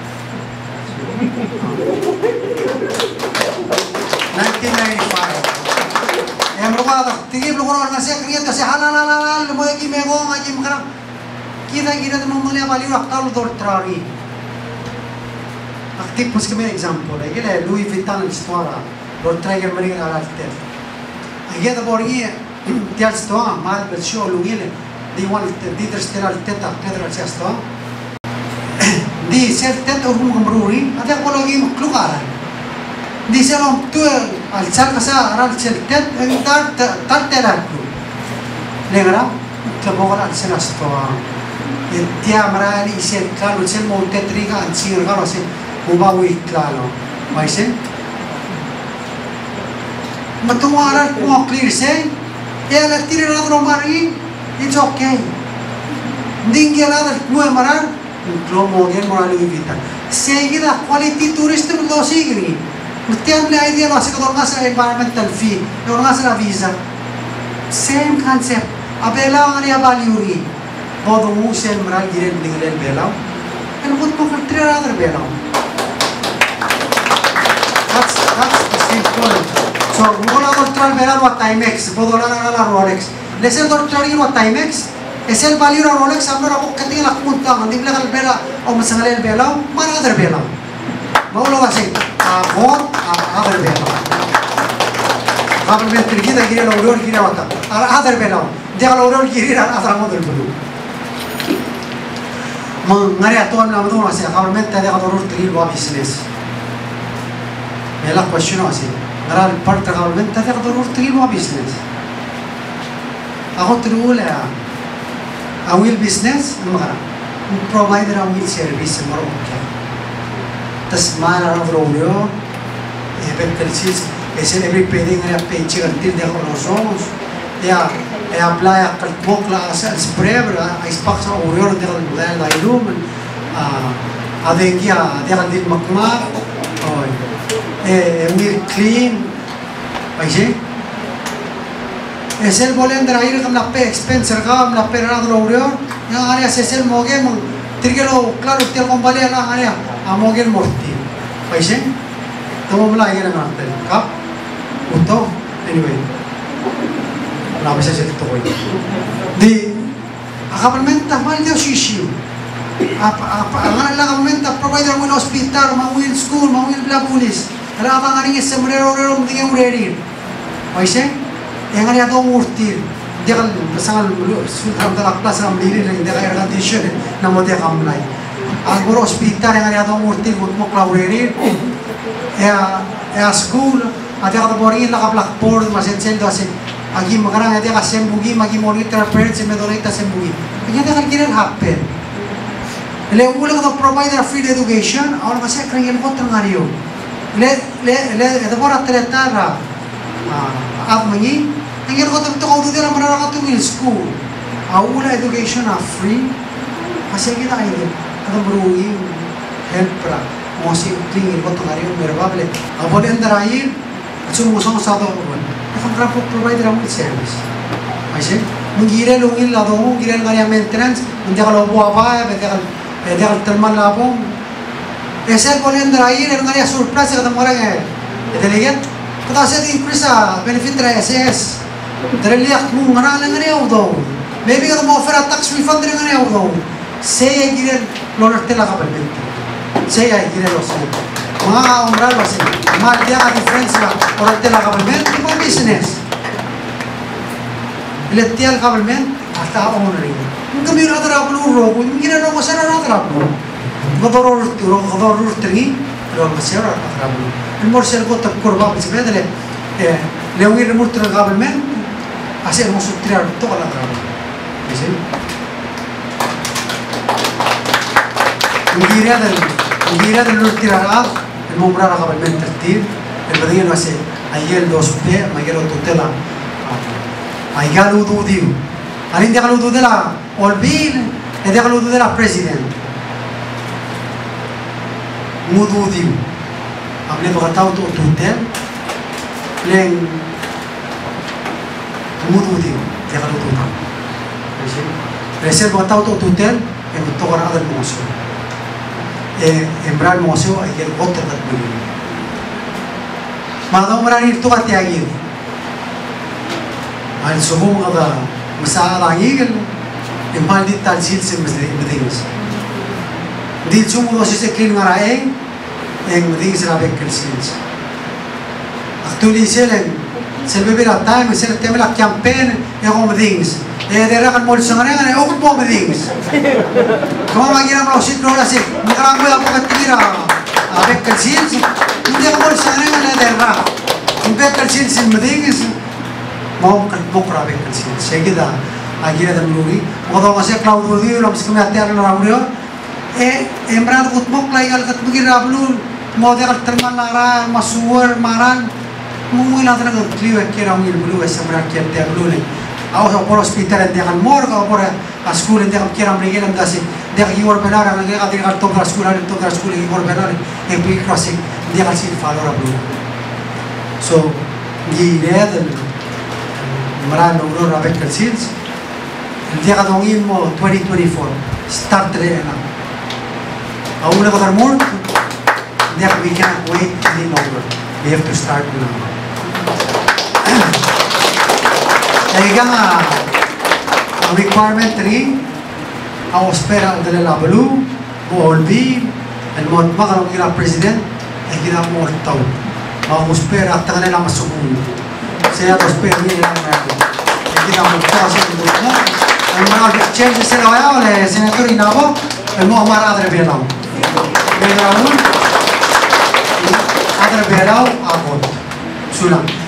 nineteen ninety-five. Yang berkata, tinggi belum orang nasi kriat kasi halal halal halal, mau lagi megong lagi makan. Kita kita tu memulai balik waktu lalu dortrari. Aktif mesti kami example. Lagi le Louis Vuitton istora dortrari yang mereka halal ter. Lagi tu borgi tiada istora mal bershow Louis le di one di tersteral teta teta tersiasta. Di ser teta urung kemruri. Ada kalau lagi keluar. Di sana tu alcar kasa aral certet entar tar terak tu. Lengra terbawa alcar astoa. Tiap merali isen kalau sen mau tetriga ancir kalau sen ubah wik kalau. Maisen. Matuwa aral mau clear sen. Ya la tiri la romari. It's okay. Dinggi la mau marar. Kalau mau gen morali vital. Seguida quality tourist tu lo sigri. Mesti ambil idea masih kalau ngasih environmental fee, kalau ngasih visa, same concept. Abela orang yang baliuri, bodoh musim meral giren dengan belau, kan buat makan terakhir belau. That's that's the same point. So, mula dortral belau buat Timex, bodoh orang orang Rolex. Lesel dortral buat Timex, esel baliur Rolex, ambil aku ketinggalan aku muntah, nanti bilang belau, oh masalah belau, mana ada belau? Mau lo kasih. Agor other belau. Government kita kira orang kira apa? Other belau. Dia kalau orang kira other model dulu. Mengari atuan nama tu masih government tadi kalau orang kira buat business. Melak question masih. Nara part government tadi kalau orang kira buat business. Aku terus lah. awil business makara provider awil service maro kya tas mana ra rovio e per calcis e se every paying area paycheck until de honosos ya e apply a calcula as spray a spax rovio de la la ilum a adengia de andil makma oi e mir clean paise es el volender air kam la pe expenser kam la perada rovio ya area es el moge mon tirgelo claro tel compale la area a moge morti paise tomo mala air na tel kap unto anyway la bisa se to hoy di government ta mal de shishu apa apa ang la government ta provider un hospital ma un school ma un la police la ba ngari sembrero ro mdinge ureri paise yang ada dong murtir dia kan sangat sudah dalam kelas am diri ring dia kan condition namo dia kam lai agor hospital yang ada dong murtir mut mo klaureri ya ya school ada kata boring la ka blackboard masen sendo ase agi makarang ada ka sembugi magi monitor parents me donita sembugi ini dia kan kira happen le ulo ko provider free education aur kasi kring ko tangario le le le eta bora tretara ah mangi ingin ko to ko dira mara ka to school aula education are free kasi kita ide kada bruing help pra mo si kring ko tangario merbable abole andarain asu mo so sa do kan tra provider am service aise mungire lungil la do mungire ngari maintenance ndia ko bo aba be de al terman la bo ese bole andarain ngari surprise kada mora nge delegat kada se increase benefit ra ss terlihat mu ngana ngani audo maybe kada mo offer tax refund ngani audo se gire loner tela ka bel se ya gire lo se ma umbral lo se ma dia ka difference la or tela ka bel tipo business le tial ka bel hasta owner kami ra tra blu ro ko gire no ko sara ra tra blu godor ro godor tri ro ma sara tra blu el morsel ko ta kurba bis bedele le wir murtra ka bel hacer hemos tirar toda la trama ¿sí? Ngira del ngira del no tirará el nombrar a government tir el bedino hace ayer dos p mayor tutela ay galu dudiu alin de galu dudela olbil e de galu dudela president mududiu hable de gatau to tutel len mudu dia dia kalau tu tak, resep batau tu tutel, yang betul orang ada musuh, eh embral musuh, ayer kotor tak boleh. Malam orang itu kat tiagir, al subuh ada masalah lagi kan, embal di tajil se mesti mesti. Di subuh dosis clean ngarai, yang mesti serabek kersis. Actually selen selbe bira time sel temela campaign ya como things e dera kan mol sangare ngane o ko things como magira no sit no la sit magrang mo apo katira abek kalsin hindi ko mol sangare ngane dera abek kalsin sin things mo kan bokra abek kalsin segida agira da muri modo ngase cloud review lo miskme ater na audio e embrad utmok laigal kat bugira blul mo de terman lara masuwer maran mungkin ada yang kliwe kira mungkin belu es sebenar kira dia belu ni, awak por hospital dia kan morgue, awak por sekolah dia kan kira mereka kan dasi, dia kira benar, orang dia kira tongkar sekolah, tongkar sekolah kira benar, yang pergi crossing dia kan sih follow belu. So, dia dan meran urut abek kersis, dia kan dongin mo twenty twenty-four start deh na, awak nak kata morgue, dia we can't wait any longer, we have to start now. Kaya nga, ang requirement three, ang ospera ang dalala balu, mo olbi, ang mga makarong kira president, ay kira mo taw. Ang ospera at tangan nila masukong. Saya ospera niya lang natin. Ay kira mo taw sa ito mo. Ang mga changes sila kaya, wala senator inabo, ay mo amara adre belaw. Belaw mo, adre belaw, abot. Sulang.